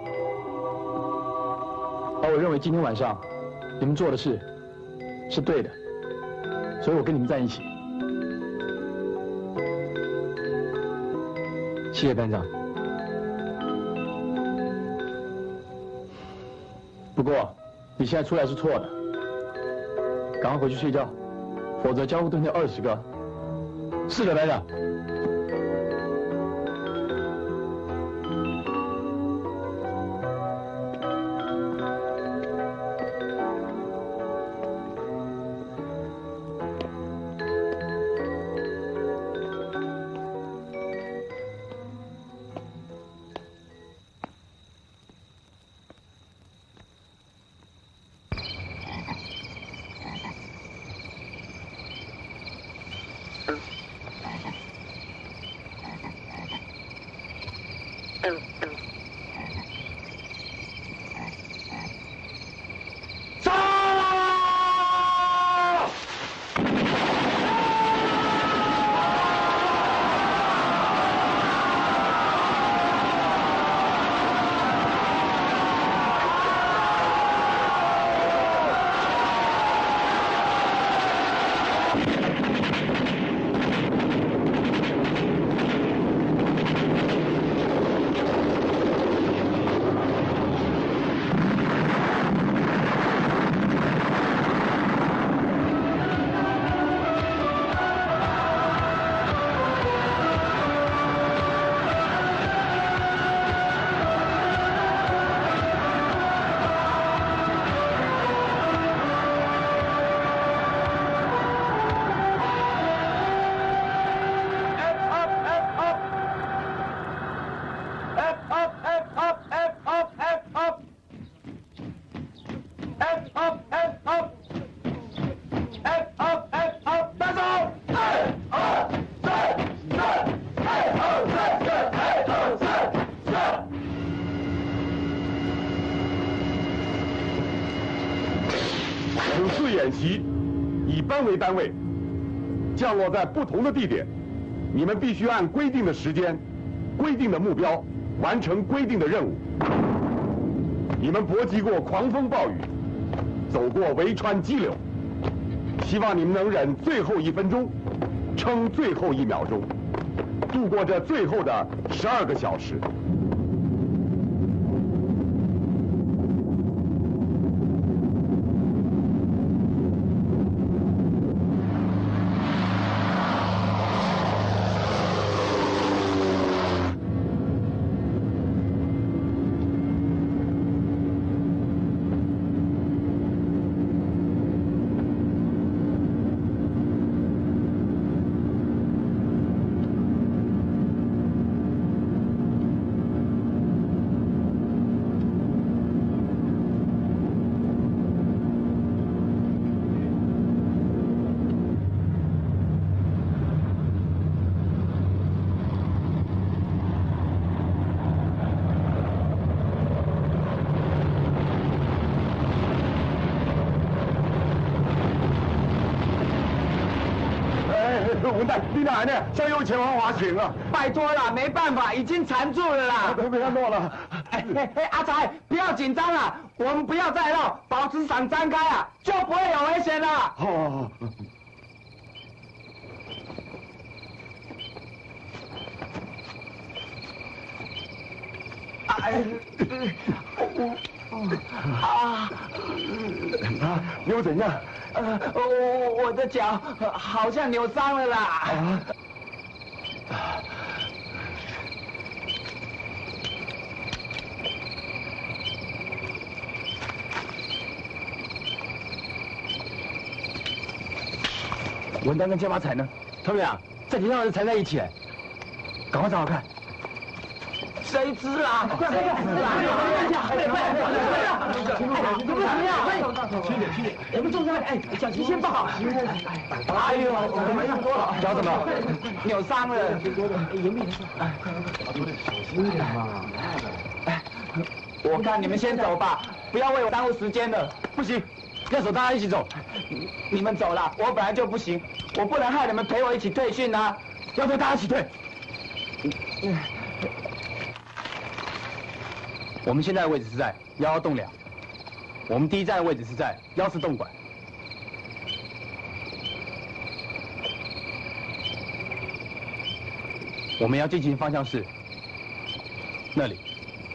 而我认为今天晚上你们做的事是对的，所以我跟你们在一起。谢谢班长。不过你现在出来是错的，赶快回去睡觉，否则交互蹲掉二十个。是的，班长。 此次演习以班为单位，降落在不同的地点，你们必须按规定的时间、规定的目标，完成规定的任务。你们搏击过狂风暴雨，走过围川激流，希望你们能忍最后一分钟，撑最后一秒钟，度过这最后的十二个小时。 你奶奶像有前往滑行啊！ 拜托啦，没办法，已经缠住了啦。 不要弄了。 哎哎哎，阿才，不要紧张啦，我们不要再闹，保持伞张开啊，就不会有危险了。 好。 哎，我啊啊，又怎样？ 呃，我我的脚好像扭伤了啦。 啊。 文丹跟加马彩呢？他们俩在地上缠在一起，赶快找找看。谁知啊？快快快！快快快！轻点轻点，我们重伤，哎，小齐先抱。哎呦，怎么样？脚怎么了？扭伤了。严密，哎，小心一点嘛。哎，我看你们先走吧，不要为我耽误时间了。不行，要走大家一起走。你们走了，我本来就不行，我不能害你们陪我一起退训啊。要不大家一起退。我们现在的位置是在幺幺栋梁，我们第一站的位置是在幺四栋馆。我们要进行方向是那里。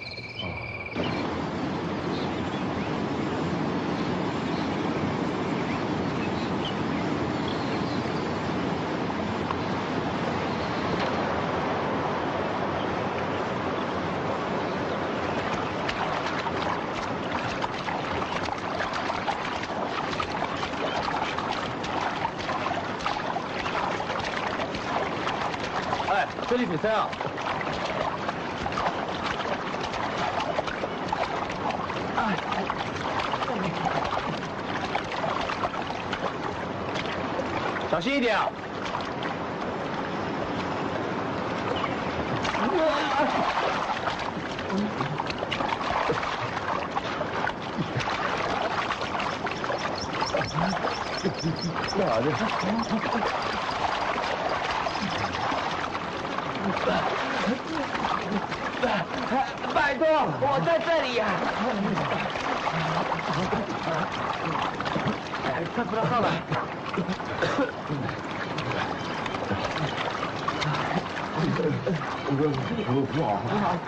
这里比赛啊！哎，小心一点啊！哪的？拜托，我在这里呀！快扶他上来！ 不好，不好。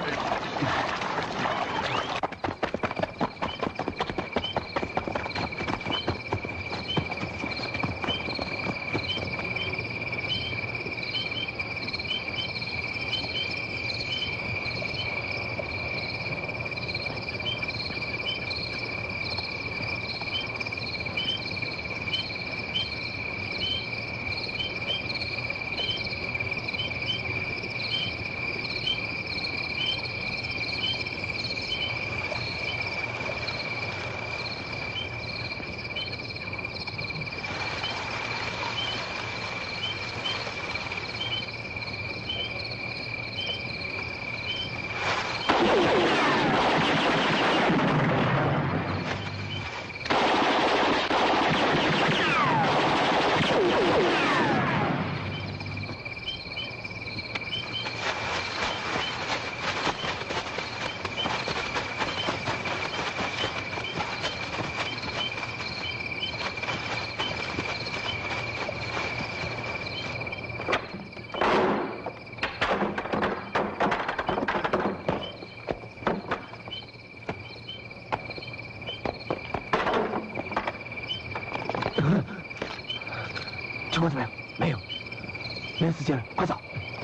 情况怎么样？没有，没有时间了，快走！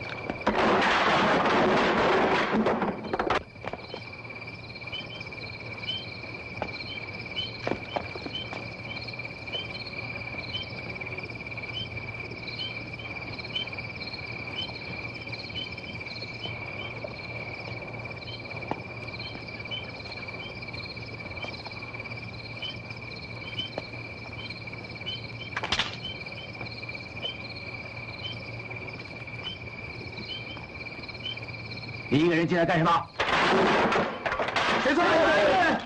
你一个人进来干什么？谁说没有人？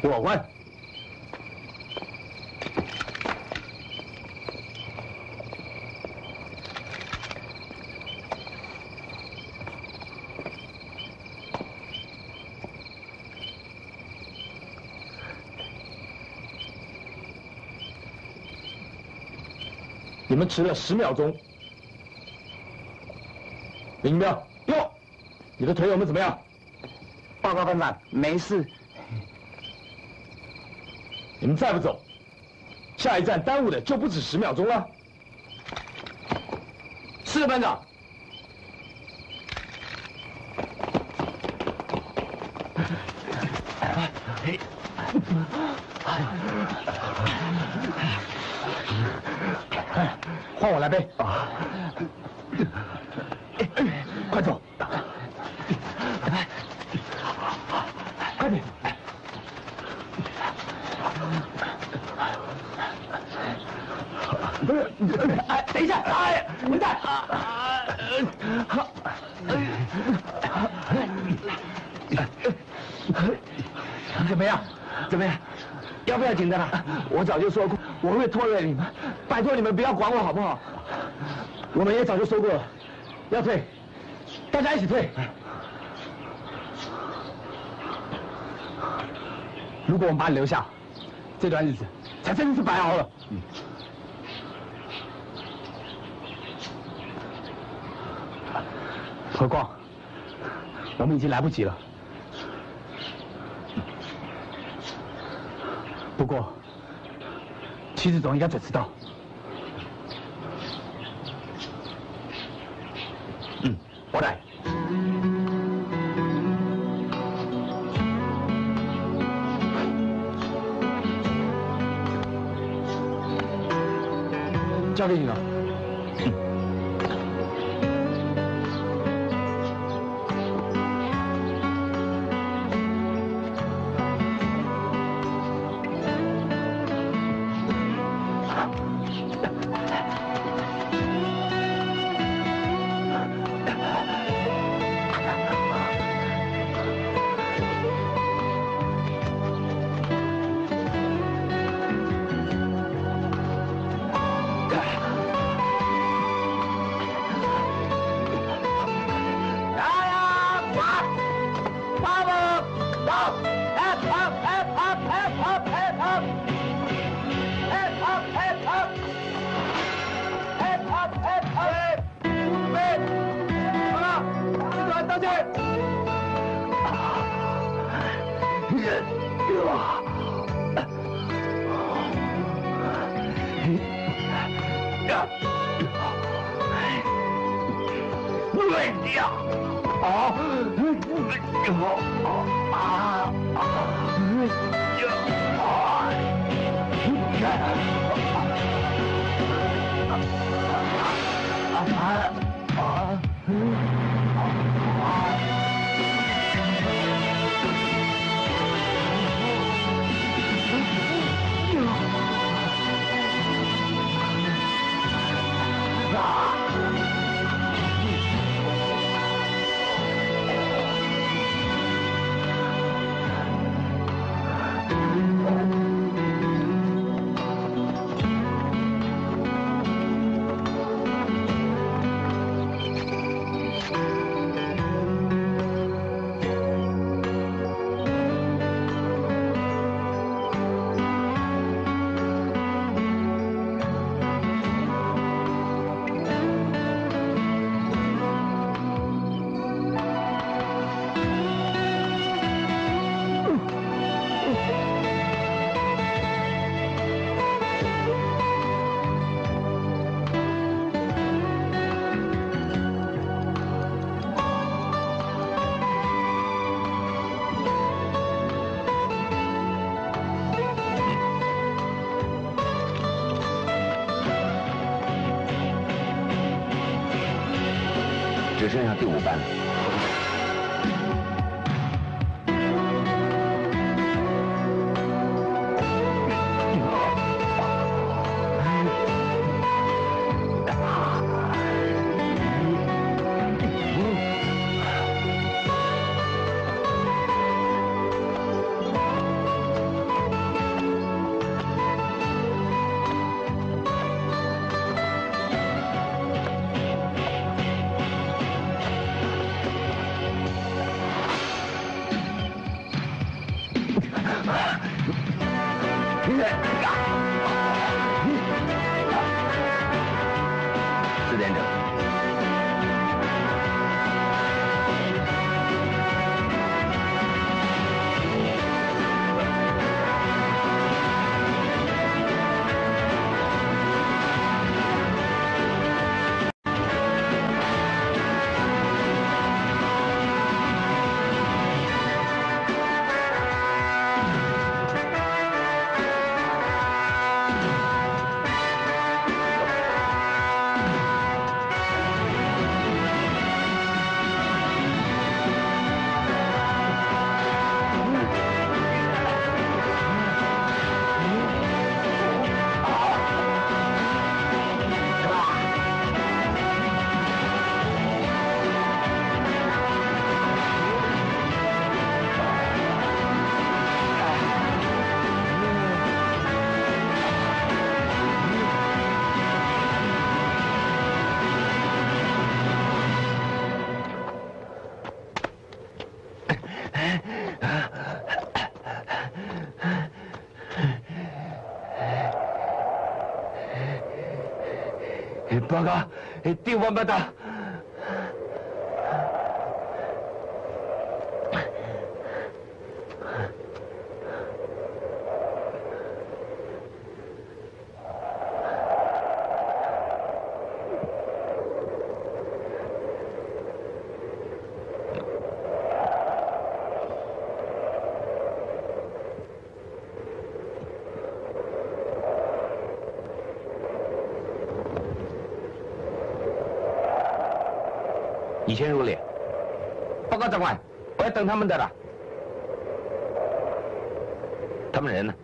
过关。你们迟了十秒钟。林彪，哟，你的腿有没有怎么样？ 报告班长，没事。 你们再不走，下一站耽误的就不止十秒钟了。是班长。换我来背啊！快走！快点！不是，哎，等一下！哎，混蛋！怎么样？怎么样？要不要紧的啦？我早就说过，我会拖累你们，拜托你们不要管我好不好？我们也早就说过了，要退，大家一起退。如果我们把你留下，这段日子才真的是白熬了。嗯。何况，我们已经来不及了。不过，妻子总应该准时到。嗯，我来。交给你了。 只剩下第五班。 报告，第五班报道。 一切如例。 报告长官，我要等他们的了。 他们人呢？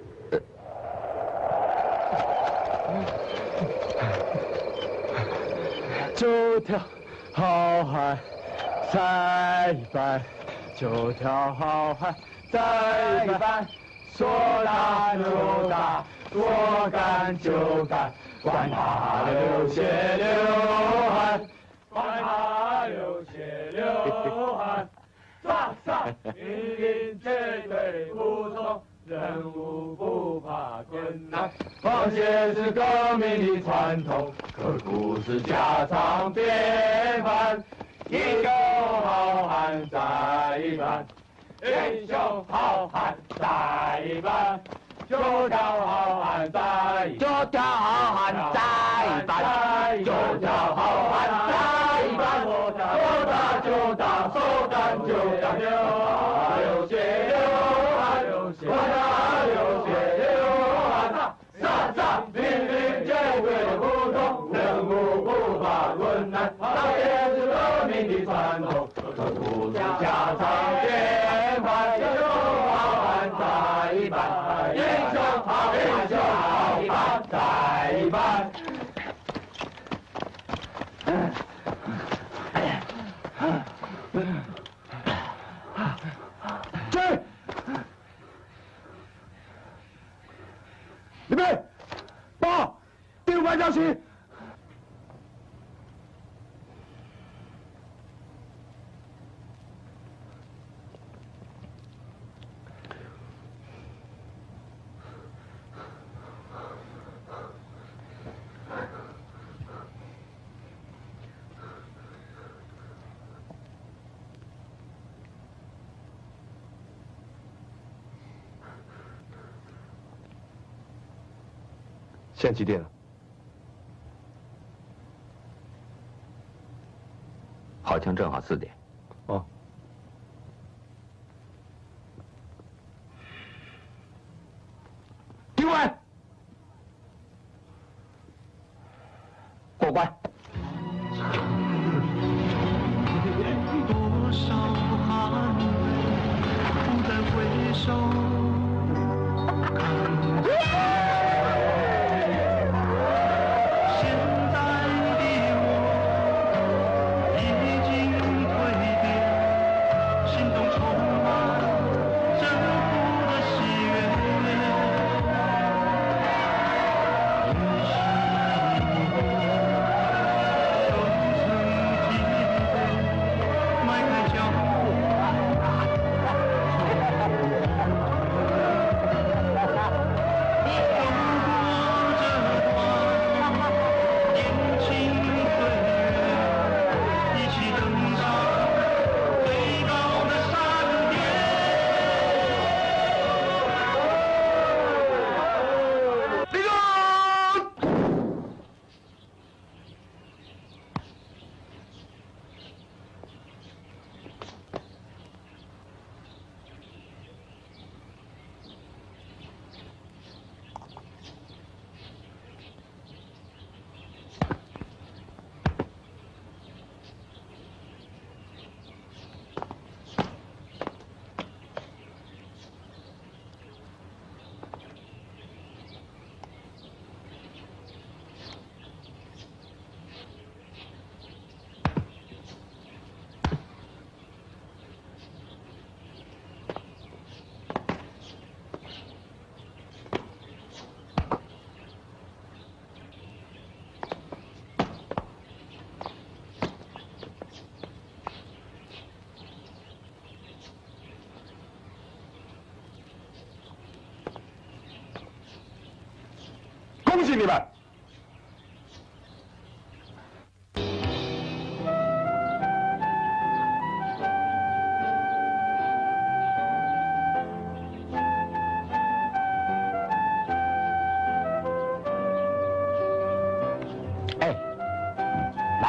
九条好汉在一班，九条好汉在一班，说打就打，说干就干，管他流血流汗。管他流血流汗，杀杀命令绝对服从，任务不怕困难。放血是革命的传统，刻苦是家常便饭。英雄好汉在一班，英雄好汉在一班，九条好汉在一班， 九条好汉在一班， 九条好汉在。说打就打，说干就干，流流血流汗，管他流血流汗，杀杀命令绝对的服从，任务不怕困难，那也是革命的传统，刻苦是家常便饭。英雄好汉在一班，英雄好英雄好汉在一班。追！预备，报！第五班交齐。 现在几点了？ 好像正好四点。 哦。 第五班，过关。 多少汗泪不再回首。 恭喜你们！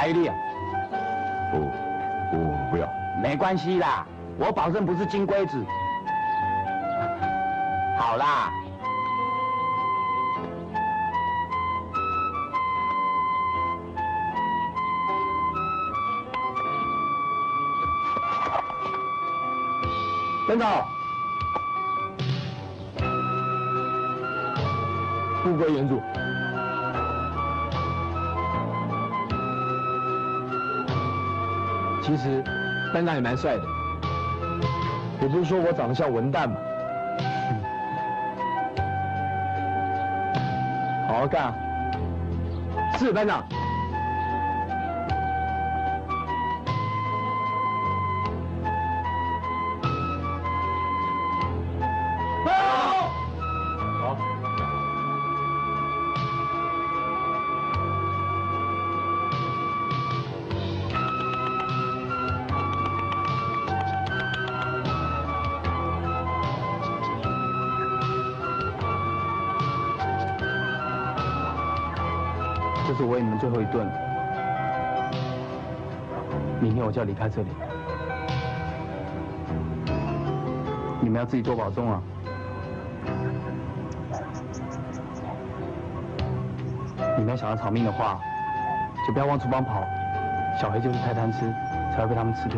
打一粒啊？ 不，不，不要。 没关系啦，我保证不是金龟子。好啦。班长， 物归原主。其实班长也蛮帅的，我不是说我长得像文旦吗？好好干啊！是班长。 这是我喂你们最后一顿了，明天我就要离开这里，你们要自己多保重啊！你们要想要偿命的话，就不要往厨房跑，小黑就是太贪吃，才会被他们吃掉。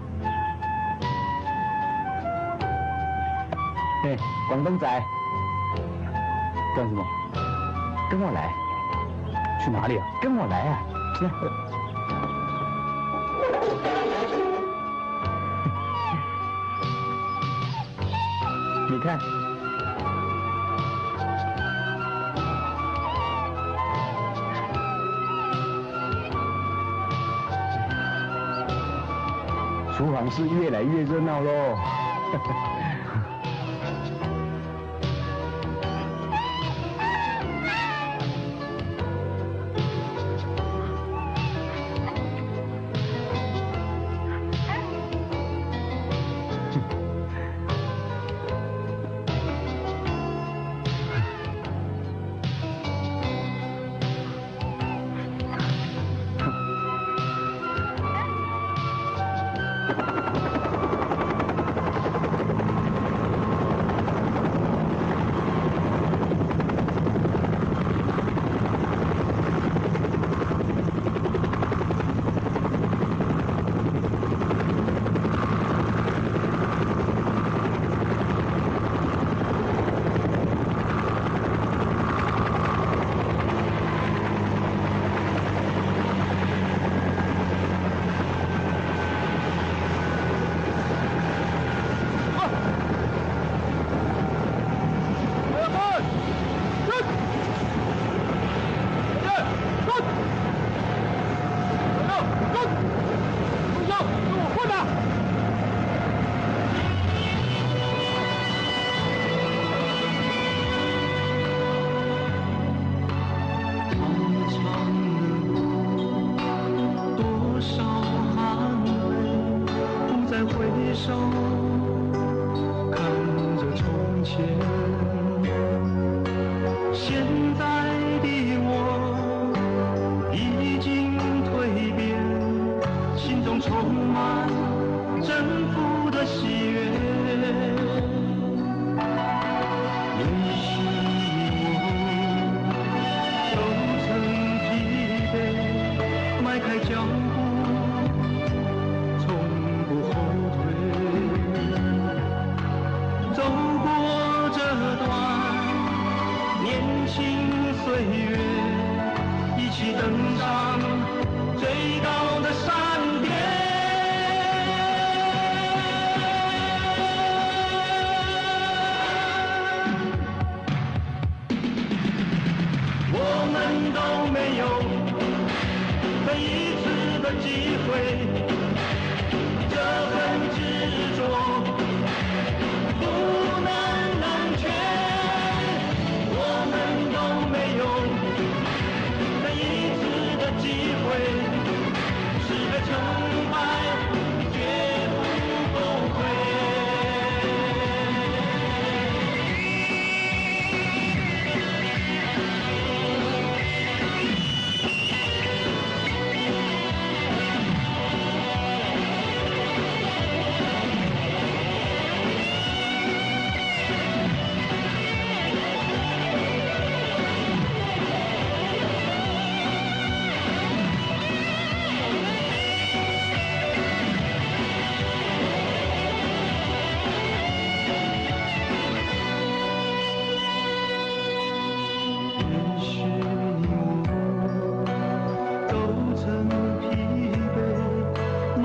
哎，广东仔， 干什么？ 跟我来。 去哪里啊？ 跟我来啊！你看，厨房是越来越热闹喽。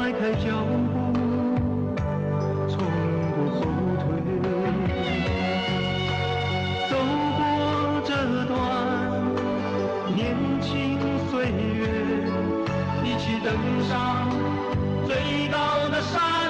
迈开脚步，从不后退。走过这段年轻岁月，一起登上最高的山。